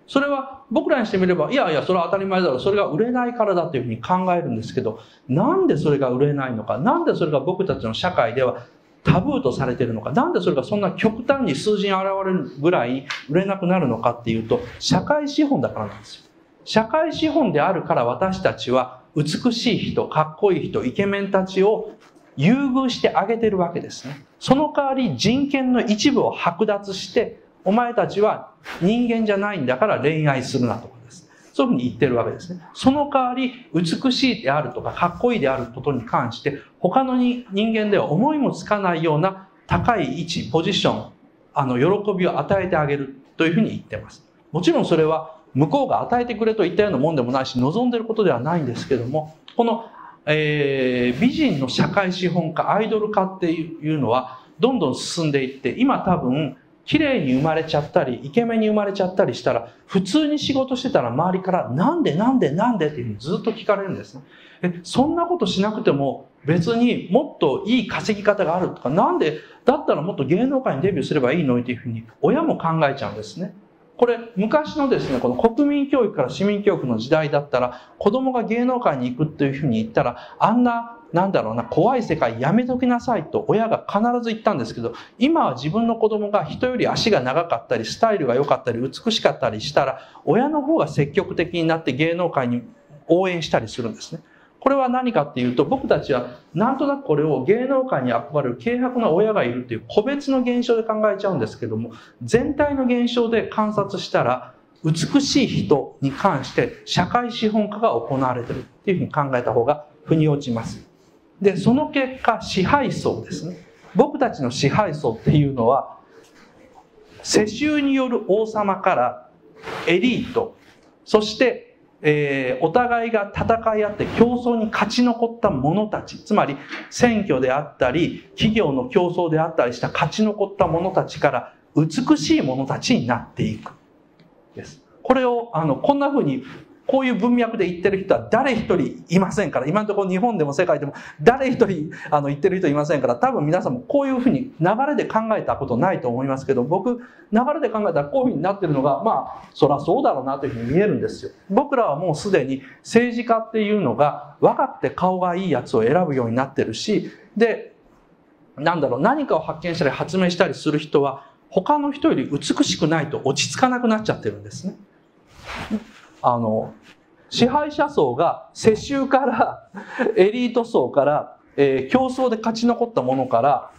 それは僕らにしてみれば、いやいや、それは当たり前だろう。それが売れないからだというふうに考えるんですけど、なんでそれが売れないのか、なんでそれが僕たちの社会ではタブーとされているのか、なんでそれがそんな極端に数字に現れるぐらい売れなくなるのかっていうと、社会資本だからなんですよ。社会資本であるから私たちは美しい人、かっこいい人、イケメンたちを優遇してあげてるわけですね。その代わり人権の一部を剥奪して、お前たちは人間じゃないんだから恋愛するなとかです。そういうふうに言ってるわけですね。その代わり美しいであるとかかっこいいであることに関して他の人間では思いもつかないような高い位置、ポジション、あの喜びを与えてあげるというふうに言ってます。もちろんそれは向こうが与えてくれといったようなもんでもないし望んでることではないんですけども、この、えー、美人の社会資本化、アイドル化っていうのはどんどん進んでいって、今多分綺麗に生まれちゃったりイケメンに生まれちゃったりしたら、普通に仕事してたら周りからなんでなんでなんでっていうふうにずっと聞かれるんですね。えそんなことしなくても別にもっといい稼ぎ方があるとか、なんでだったらもっと芸能界にデビューすればいいのにっていうふうに親も考えちゃうんですね。これ昔のですね、この国民教育から市民教育の時代だったら、子供が芸能界に行くっていうふうに言ったら、あんななんだろうな怖い世界やめときなさいと親が必ず言ったんですけど、今は自分の子供が人より足が長かったりスタイルが良かったり美しかったりしたら、親の方が積極的になって芸能界に応援したりするんですね。これは何かっていうと、僕たちはなんとなくこれを芸能界に憧れる軽薄な親がいるという個別の現象で考えちゃうんですけども、全体の現象で観察したら、美しい人に関して社会資本化が行われているっていうふうに考えた方が腑に落ちます。で、その結果支配層ですね。僕たちの支配層っていうのは、世襲による王様からエリート、そしてえー、お互いが戦い合って競争に勝ち残った者たち、つまり選挙であったり企業の競争であったりした勝ち残った者たちから美しい者たちになっていくです。これをあのこんな風にこういう文脈で言ってる人は誰一人いませんから、今のところ日本でも世界でも誰一人あの言ってる人いませんから、多分皆さんもこういう風に流れで考えたことないと思いますけど、僕流れで考えたらこういう風になってるのが、まあそりゃそうだろうなという風に見えるんですよ。僕らはもうすでに政治家っていうのが若くて顔がいいやつを選ぶようになってるし、でなんだろう、何かを発見したり発明したりする人は他の人より美しくないと落ち着かなくなっちゃってるんですね。あの支配者層が世襲からエリート層から、えー、競争で勝ち残ったものから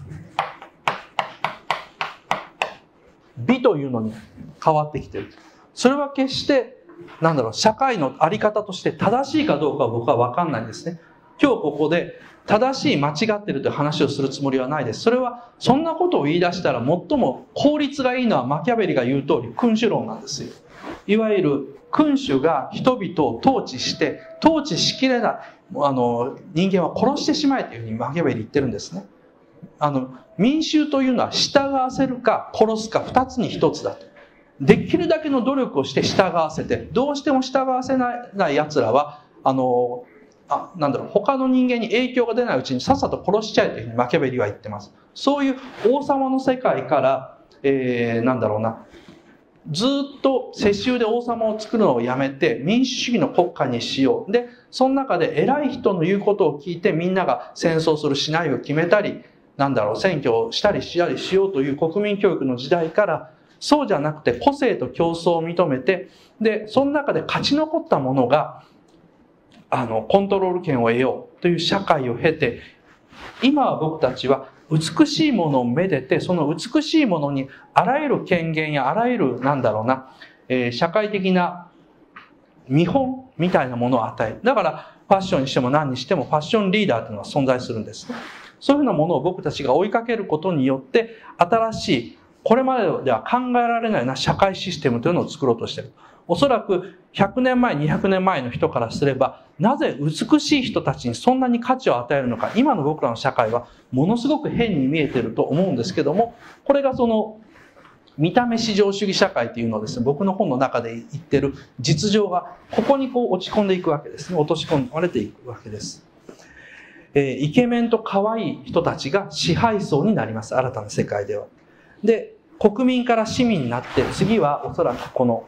美というのに変わってきている。それは決してなんだろう、社会の在り方として正しいかどうかは僕は分かんないんですね。今日ここで正しい間違っているという話をするつもりはないです。それはそんなことを言い出したら最も効率がいいのはマキャベリが言う通り君主論なんですよ。いわゆる君主が人々を統治して統治しきれないあの人間は殺してしまえというふうにマキャベリ言ってるんですね。あの民衆というのは従わせるか殺すか二つに一つだと。できるだけの努力をして従わせて、どうしても従わせない奴らはあのあなんだろう他の人間に影響が出ないうちにさっさと殺しちゃえというふうにマキャベリは言ってます。そういう王様の世界から、えー、なんだろうなずっと世襲で王様を作るのをやめて民主主義の国家にしよう。で、その中で偉い人の言うことを聞いてみんなが戦争するしないを決めたり、なんだろう、選挙をしたりしたりしようという国民教育の時代から、そうじゃなくて個性と競争を認めて、で、その中で勝ち残った者が、あの、コントロール権を得ようという社会を経て、今は僕たちは美しいものをめでて、その美しいものにあらゆる権限やあらゆるなんだろうな、えー、社会的な見本みたいなものを与える。だからファッションにしても何にしてもファッションリーダーというのは存在するんです。そういうようなものを僕たちが追いかけることによって新しいこれまででは考えられないような社会システムというのを作ろうとしている。おそらくひゃくねんまえにひゃくねんまえの人からすれば、なぜ美しい人たちにそんなに価値を与えるのか、今の僕らの社会はものすごく変に見えていると思うんですけども、これがその見た目至上主義社会というのをですね、僕の本の中で言ってる実情がここにこう落ち込んでいくわけですね。落とし込まれていくわけです。えー、イケメンと可愛い人たちが支配層になります、新たな世界では。で、国民から市民になって、次はおそらくこの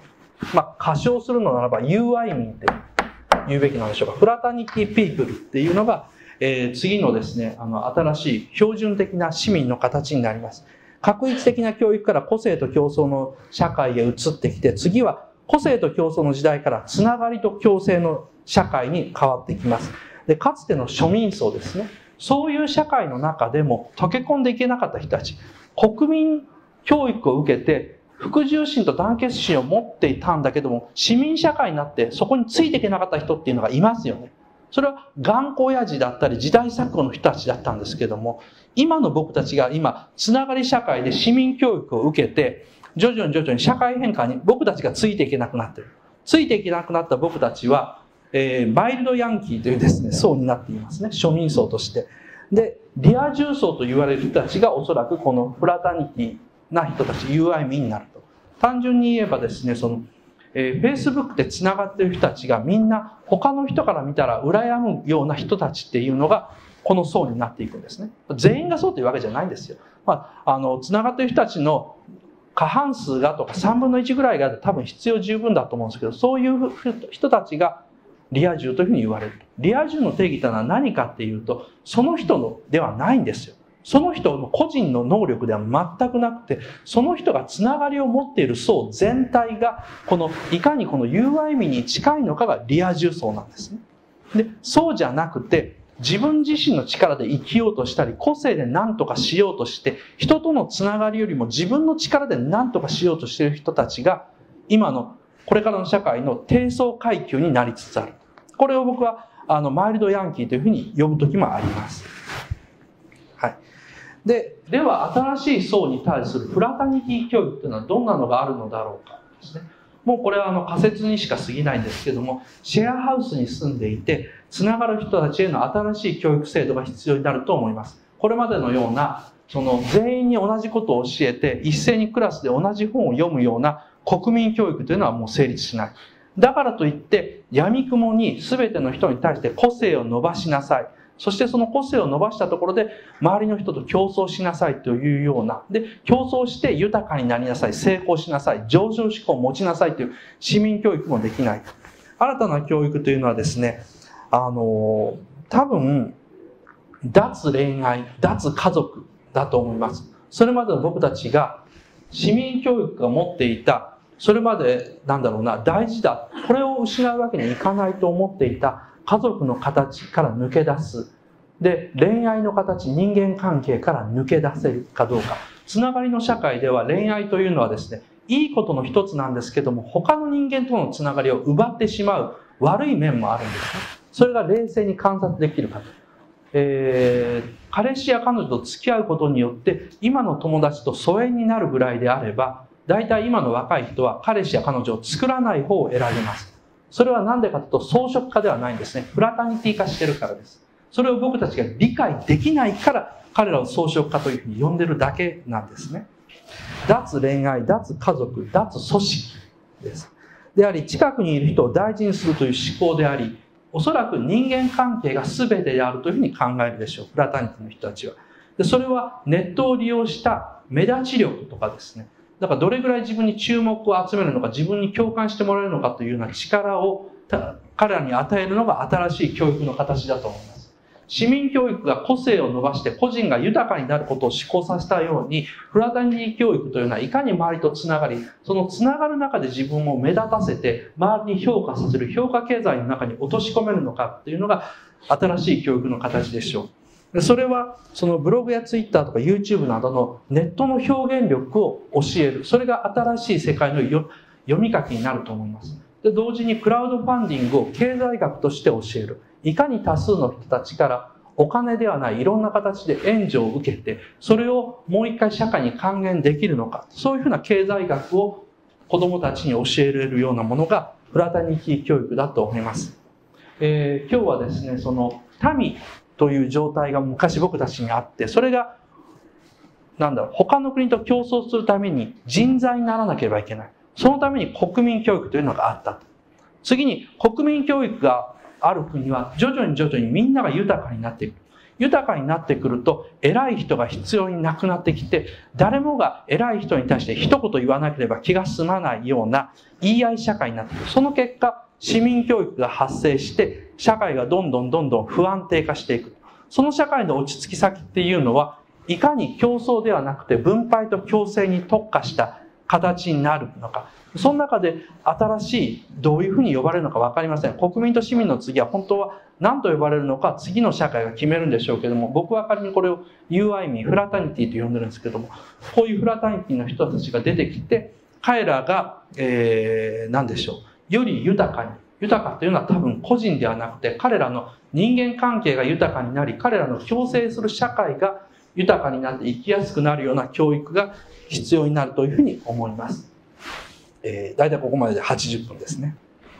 まあ、仮称するのならば友愛民って言うべきなんでしょうか。フラタニティピープルっていうのが、えー、次のですね、あの、新しい標準的な市民の形になります。画一的な教育から個性と競争の社会へ移ってきて、次は個性と競争の時代からつながりと共生の社会に変わっていきます。で、かつての庶民層ですね。そういう社会の中でも溶け込んでいけなかった人たち、国民教育を受けて、服従心と団結心を持っていたんだけども、市民社会になってそこについていけなかった人っていうのがいますよね。それは頑固親父だったり時代錯誤の人たちだったんですけども、今の僕たちが今、つながり社会で市民教育を受けて、徐々に徐々に社会変化に僕たちがついていけなくなっている。ついていけなくなった僕たちは、えー、マイルドヤンキーというですね、層になっていますね。庶民層として。で、リア充層と言われる人たちがおそらくこのフラタニティな人たち、友愛民になると。単純に言えばですね、その、えー、Facebook で繋がっている人たちがみんな他の人から見たら羨むような人たちっていうのがこの層になっていくんですね。全員がそうというわけじゃないんですよ。まあ、あの、繋がっている人たちの過半数がとかさんぶんのいちぐらいが多分必要十分だと思うんですけど、そういう人たちがリア充というふうに言われる。リア充の定義というのは何かっていうと、その人のではないんですよ。その人の個人の能力では全くなくて、その人がつながりを持っている層全体が、この、いかにこの友愛民に近いのかがリア充層なんですね。で、そうじゃなくて、自分自身の力で生きようとしたり、個性で何とかしようとして、人とのつながりよりも自分の力で何とかしようとしている人たちが、今の、これからの社会の低層階級になりつつある。これを僕は、あの、マイルドヤンキーというふうに呼ぶときもあります。はい。で、では、新しい層に対するフラタニティ教育というのはどんなのがあるのだろうかですね。もうこれはあの仮説にしか過ぎないんですけども、シェアハウスに住んでいて、つながる人たちへの新しい教育制度が必要になると思います。これまでのような、その全員に同じことを教えて、一斉にクラスで同じ本を読むような国民教育というのはもう成立しない。だからといって、闇雲に全ての人に対して個性を伸ばしなさい。そしてその個性を伸ばしたところで、周りの人と競争しなさいというような、で、競争して豊かになりなさい、成功しなさい、上昇志向を持ちなさいという市民教育もできない。新たな教育というのはですね、あの、多分、脱恋愛、脱家族だと思います。それまでの僕たちが市民教育が持っていた、それまでなんだろうな、大事だ。これを失うわけにはいかないと思っていた家族の形から抜け出す。で、恋愛の形、人間関係から抜け出せるかどうか。つながりの社会では恋愛というのはですね、いいことの一つなんですけども、他の人間とのつながりを奪ってしまう悪い面もあるんですね。それが冷静に観察できるかと。えー、彼氏や彼女と付き合うことによって、今の友達と疎遠になるぐらいであれば、大体今の若い人は彼氏や彼女を作らない方を選びます。それは何でかというと装飾化ではないんですね。フラタニティ化してるからです。それを僕たちが理解できないから彼らを装飾化というふうに呼んでるだけなんですね。脱恋愛、脱家族、脱組織です。であり、近くにいる人を大事にするという思考であり、おそらく人間関係が全てであるというふうに考えるでしょう。フラタニティの人たちは。でそれはネットを利用した目立ち力とかですね。だからどれぐらい自分に注目を集めるのか、自分に共感してもらえるのかというような力を彼らに与えるのが新しい教育の形だと思います。市民教育が個性を伸ばして個人が豊かになることを志向させたように、フラタニティ教育というのはいかに周りとつながり、そのつながる中で自分を目立たせて、周りに評価させる評価経済の中に落とし込めるのかというのが新しい教育の形でしょう。それはそのブログやツイッターとか YouTube などのネットの表現力を教える。それが新しい世界の読み書きになると思います。で、同時にクラウドファンディングを経済学として教える。いかに多数の人たちからお金ではないいろんな形で援助を受けて、それをもう一回社会に還元できるのか。そういうふうな経済学を子供たちに教えられるようなものがフラタニティ教育だと思います。えー、今日はですね、その民という状態が昔僕たちにあって、それがなんだろう、他の国と競争するために人材にならなければいけない。そのために国民教育というのがあった。次に国民教育がある国は徐々に徐々にみんなが豊かになっていく。 豊かになってくると偉い人が必要になくなってきて、誰もが偉い人に対して一言言わなければ気が済まないような言い合い社会になってくる。その結果、市民教育が発生して社会がどんどんどんどん不安定化していく。その社会の落ち着き先っていうのは、いかに競争ではなくて分配と共生に特化した形になるのか。その中で新しい、どういうふうに呼ばれるのか分かりません。国民と市民の次は本当は何と呼ばれるのか次の社会が決めるんでしょうけども、僕は仮にこれを ユーアイ 民、フラタニティと呼んでるんですけども、こういうフラタニティの人たちが出てきて、彼らが、えー、何でしょう、より豊かに、豊かというのは多分個人ではなくて、彼らの人間関係が豊かになり、彼らの共生する社会が豊かになって生きやすくなるような教育が必要になるというふうに思います。えー、大体ここまでではちじゅっぷんですね。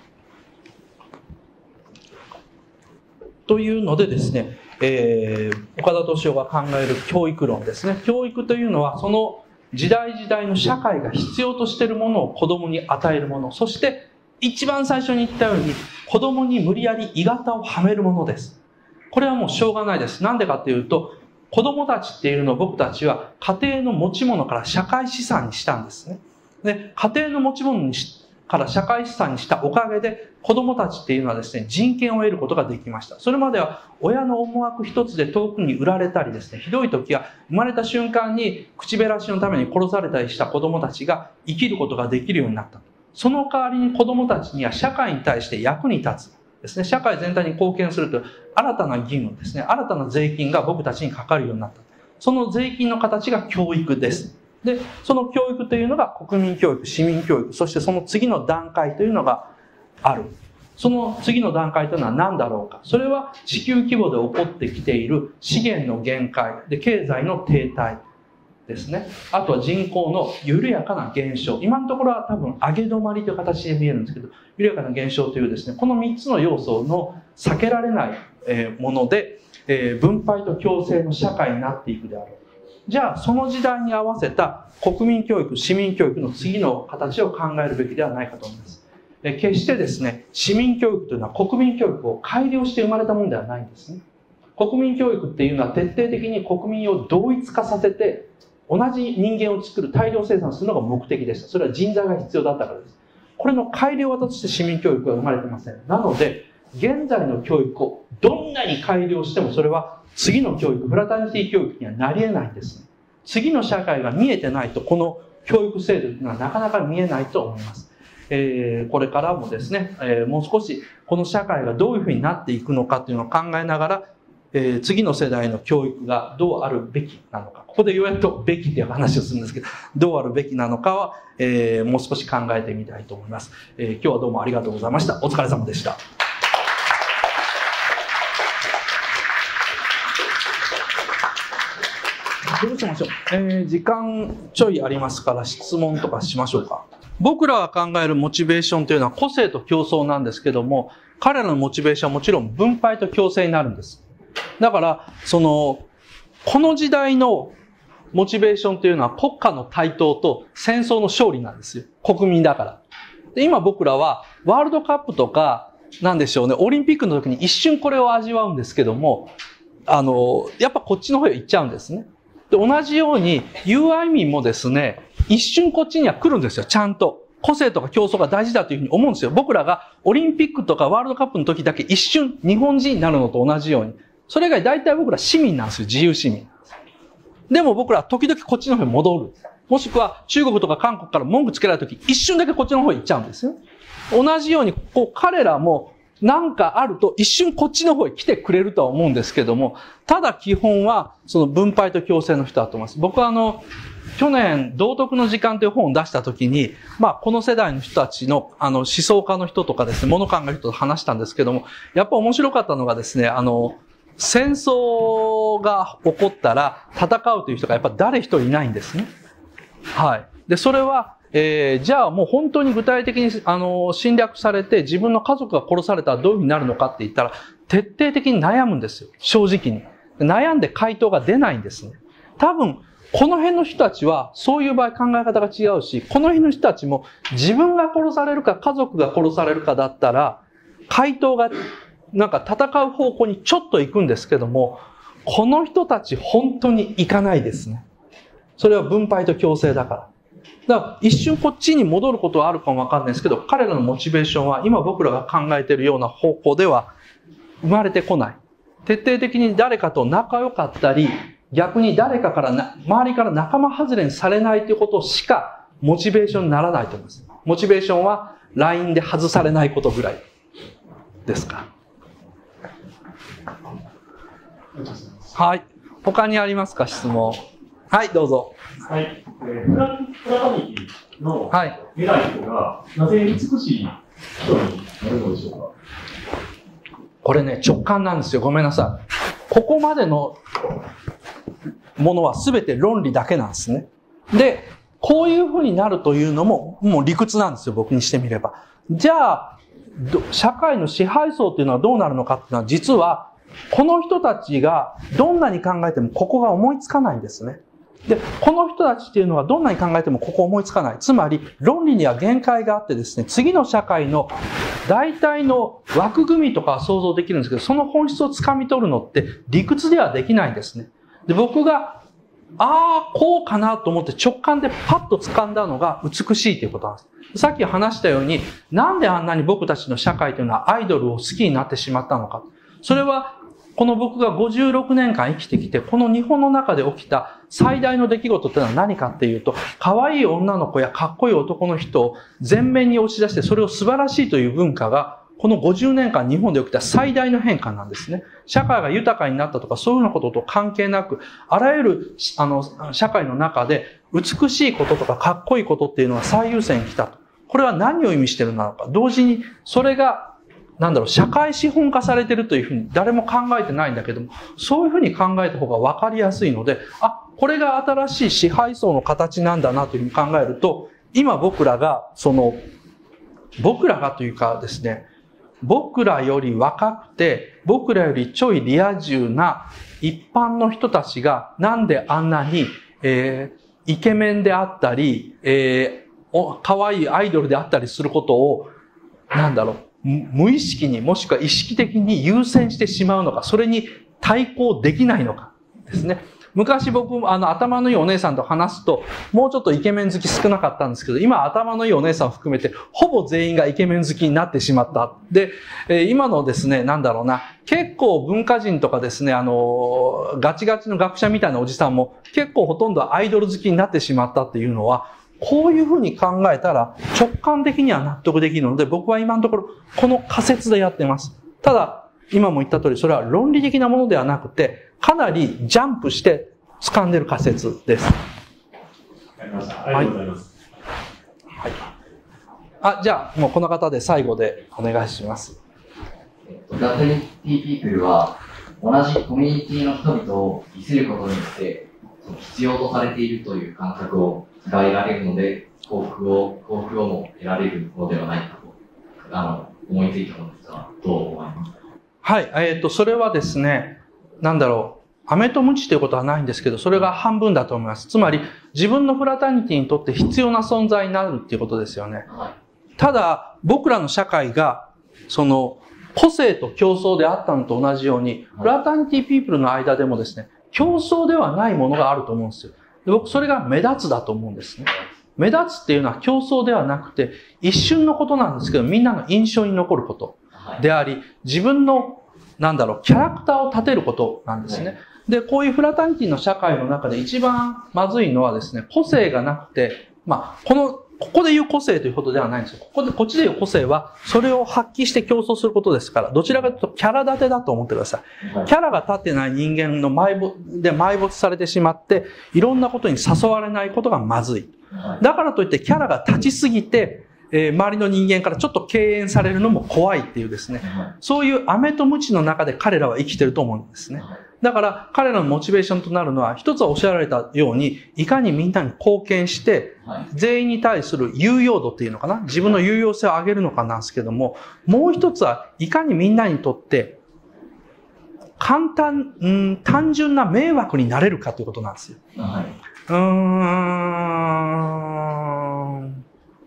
というのでですね、えー、岡田斗司夫が考える教育論ですね。教育というのはその時代時代の社会が必要としているものを子供に与えるもの、そして一番最初に言ったように子供に無理やり鋳型をはめるものです。これはもうしょうがないです。なんでかっていうと、子供たちっていうのを僕たちは家庭の持ち物から社会資産にしたんですね。で、家庭の持ち物にしから社会資産にしたおかげで子供たちっていうのはですね、人権を得ることができました。それまでは親の思惑一つで遠くに売られたりですね、ひどい時は生まれた瞬間に口減らしのために殺されたりした子供たちが生きることができるようになった。その代わりに子供たちには社会に対して役に立つですね、社会全体に貢献するという新たな義務ですね、新たな税金が僕たちにかかるようになった。その税金の形が教育です。で、その教育というのが国民教育、市民教育、そしてその次の段階というのがある。その次の段階というのは何だろうか。それは地球規模で起こってきている資源の限界で経済の停滞ですね。あとは人口の緩やかな減少。今のところは多分上げ止まりという形で見えるんですけど、緩やかな減少というですね、このみっつの要素の避けられないもので、分配と共生の社会になっていくであろう。じゃあその時代に合わせた国民教育、市民教育の次の形を考えるべきではないかと思います。決してですね、市民教育というのは国民教育を改良して生まれたものではないんですね。国民教育っていうのは徹底的に国民を同一化させて同じ人間を作る、大量生産するのが目的でした。それは人材が必要だったからです。これの改良型として市民教育は生まれていません。なので現在の教育をどんなに改良してもそれは次の教育、フラタニティ教育にはなり得ないんです。次の社会が見えてないと、この教育制度というのはなかなか見えないと思います。えー、これからもですね、えー、もう少しこの社会がどういうふうになっていくのかというのを考えながら、えー、次の世代の教育がどうあるべきなのか、ここでようやっとべきっていう話をするんですけど、どうあるべきなのかは、えー、もう少し考えてみたいと思います。えー、今日はどうもありがとうございました。お疲れ様でした。どうしましょう。えー、時間ちょいありますから質問とかしましょうか。僕らが考えるモチベーションというのは個性と競争なんですけども、彼らのモチベーションはもちろん分配と共生になるんです。だから、その、この時代のモチベーションというのは国家の台頭と戦争の勝利なんですよ。国民だから。で、今僕らはワールドカップとか、なんでしょうね、オリンピックの時に一瞬これを味わうんですけども、あの、やっぱこっちの方へ行っちゃうんですね。で、同じように ユーアイ 民もですね、一瞬こっちには来るんですよ、ちゃんと。個性とか競争が大事だというふうに思うんですよ。僕らがオリンピックとかワールドカップの時だけ一瞬日本人になるのと同じように。それ以外大体僕ら市民なんですよ、自由市民。でも僕ら時々こっちの方に戻る。もしくは中国とか韓国から文句つけられた時、一瞬だけこっちの方に行っちゃうんですよ。同じように、こう彼らもなんかあると一瞬こっちの方へ来てくれるとは思うんですけども、ただ基本はその分配と共生の人だと思います。僕はあの、去年、道徳の時間という本を出したときに、まあ、この世代の人たちの、あの、思想家の人とかですね、物考える人と話したんですけども、やっぱ面白かったのがですね、あの、戦争が起こったら戦うという人がやっぱ誰一人いないんですね。はい。で、それは、えー、じゃあもう本当に具体的に、あの、侵略されて自分の家族が殺されたらどういうふうになるのかって言ったら、徹底的に悩むんですよ。正直に。悩んで回答が出ないんですね。多分、この辺の人たちは、そういう場合考え方が違うし、この辺の人たちも自分が殺されるか家族が殺されるかだったら、回答がなんか戦う方向にちょっと行くんですけども、 この人たち本当に行かないですね。それは分配と共生だから。だから一瞬こっちに戻ることはあるかもわかんないですけど、彼らのモチベーションは今僕らが考えているような方向では生まれてこない。徹底的に誰かと仲良かったり、逆に誰かからな、周りから仲間外れにされないということしかモチベーションにならないと思います。モチベーションは ライン で外されないことぐらいですか。はい。他にありますか、質問。はい、どうぞ。 はい。えー、フラタニティの偉い人が、なぜ美しい人になるのでしょうか。 これね、直感なんですよ。ごめんなさい。ここまでのものは全て論理だけなんですね。で、こういうふうになるというのも、もう理屈なんですよ、僕にしてみれば。じゃあ、社会の支配層っていうのはどうなるのかっていうのは、実は、この人たちがどんなに考えてもここが思いつかないんですね。で、この人たちっていうのはどんなに考えてもここ思いつかない。つまり、論理には限界があってですね、次の社会の大体の枠組みとかは想像できるんですけど、その本質をつかみ取るのって理屈ではできないんですね。で、僕が、ああ、こうかなと思って直感でパッと掴んだのが美しいということなんです。さっき話したように、なんであんなに僕たちの社会というのはアイドルを好きになってしまったのか。それは、この僕がごじゅうろくねんかん生きてきて、この日本の中で起きた最大の出来事っていうのは何かっていうと、可愛い女の子やかっこいい男の人を前面に押し出して、それを素晴らしいという文化が、このごじゅうねんかん日本で起きた最大の変化なんですね。社会が豊かになったとか、そういうようなことと関係なく、あらゆる、あの、社会の中で、美しいこととかかっこいいことっていうのが最優先に来たと。これは何を意味しているのか。同時に、それが、なんだろう、社会資本化されてるというふうに誰も考えてないんだけども、そういうふうに考えた方が分かりやすいので、あ、これが新しい支配層の形なんだなというふうに考えると、今僕らが、その、僕らがというかですね、僕らより若くて、僕らよりちょいリア充な一般の人たちが、なんであんなに、えー、イケメンであったり、えー、可愛いアイドルであったりすることを、なんだろう、無意識にもしくは意識的に優先してしまうのか、それに対抗できないのかですね。昔僕、あの、頭のいいお姉さんと話すと、もうちょっとイケメン好き少なかったんですけど、今頭のいいお姉さんを含めて、ほぼ全員がイケメン好きになってしまった。で、えー、今のですね、なんだろうな、結構文化人とかですね、あの、ガチガチの学者みたいなおじさんも、結構ほとんどアイドル好きになってしまったっていうのは、こういうふうに考えたら直感的には納得できるので、僕は今のところこの仮説でやってます。ただ、今も言った通り、それは論理的なものではなくて、かなりジャンプして掴んでる仮説です。 わかりました。ありがとうございます。 はい。あ、じゃあ、もうこの方で最後でお願いします。 ザ・トゥエンティーピープルは、同じコミュニティの人々をディスることによって、必要とされているという感覚をが得られるので、幸福を、幸福をも得られるのではないかと、あの、思いついたのですが、どう思いますか？ はい、えっと、それはですね、なんだろう、飴とムチということはないんですけど、それが半分だと思います。つまり、自分のフラタニティにとって必要な存在になるっていうことですよね。 はい、 ただ、僕らの社会が、その、個性と競争であったのと同じように、フラタニティピープルの間でもですね、競争ではないものがあると思うんですよ。で、僕、それが目立つだと思うんですね。目立つっていうのは競争ではなくて、一瞬のことなんですけど、みんなの印象に残ることであり、自分の、なんだろう、キャラクターを立てることなんですね。で、こういうフラタニティの社会の中で一番まずいのはですね、個性がなくて、まあ、この、ここで言う個性ということではないんですよ。ここで、こっちで言う個性は、それを発揮して競争することですから、どちらかというとキャラ立てだと思ってください。キャラが立ってない人間の埋没で埋没されてしまって、いろんなことに誘われないことがまずい。だからといってキャラが立ちすぎて、えー、周りの人間からちょっと敬遠されるのも怖いっていうですね。そういう飴と鞭の中で彼らは生きてると思うんですね。だから彼らのモチベーションとなるのは、一つはおっしゃられたように、いかにみんなに貢献して、全員に対する有用度っていうのかな、自分の有用性を上げるのかなんですけども、もう一つはいかにみんなにとって、簡単、うん、単純な迷惑になれるかということなんですよ。 はい、 うーん。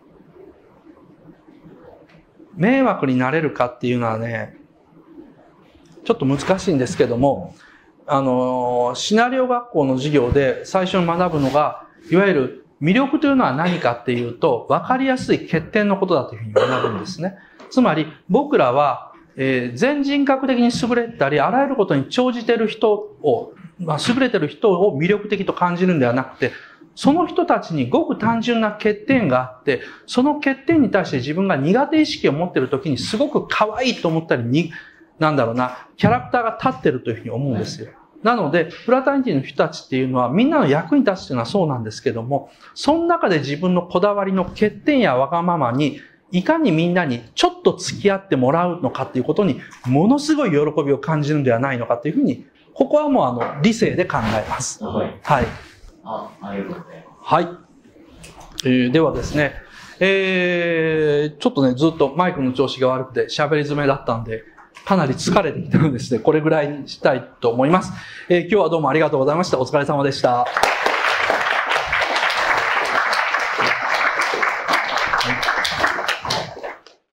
迷惑になれるかっていうのはね、ちょっと難しいんですけども、 あの、シナリオ学校の授業で最初に学ぶのが、いわゆる魅力というのは何かっていうと、分かりやすい欠点のことだというふうに学ぶんですね。つまり、僕らは、えー、全人格的に優れたり、あらゆることに長じてる人を、まあ、優れてる人を魅力的と感じるんではなくて、その人たちにごく単純な欠点があって、その欠点に対して自分が苦手意識を持っているときにすごく可愛いと思ったりに、なんだろうな、キャラクターが立ってるというふうに思うんですよ。なので、フラタニティの人たちっていうのはみんなの役に立つというのはそうなんですけども、その中で自分のこだわりの欠点やわがままに、いかにみんなにちょっと付き合ってもらうのかっていうことに、ものすごい喜びを感じるんではないのかというふうに、ここはもうあの、理性で考えます。 はい。 はい。 あ、ありがとうございます。 はい。えー、ではですね、えー、ちょっとね、ずっとマイクの調子が悪くて喋り詰めだったんで、かなり疲れてきてるんですね。これぐらいにしたいと思います。えー、今日はどうもありがとうございました。お疲れ様でした。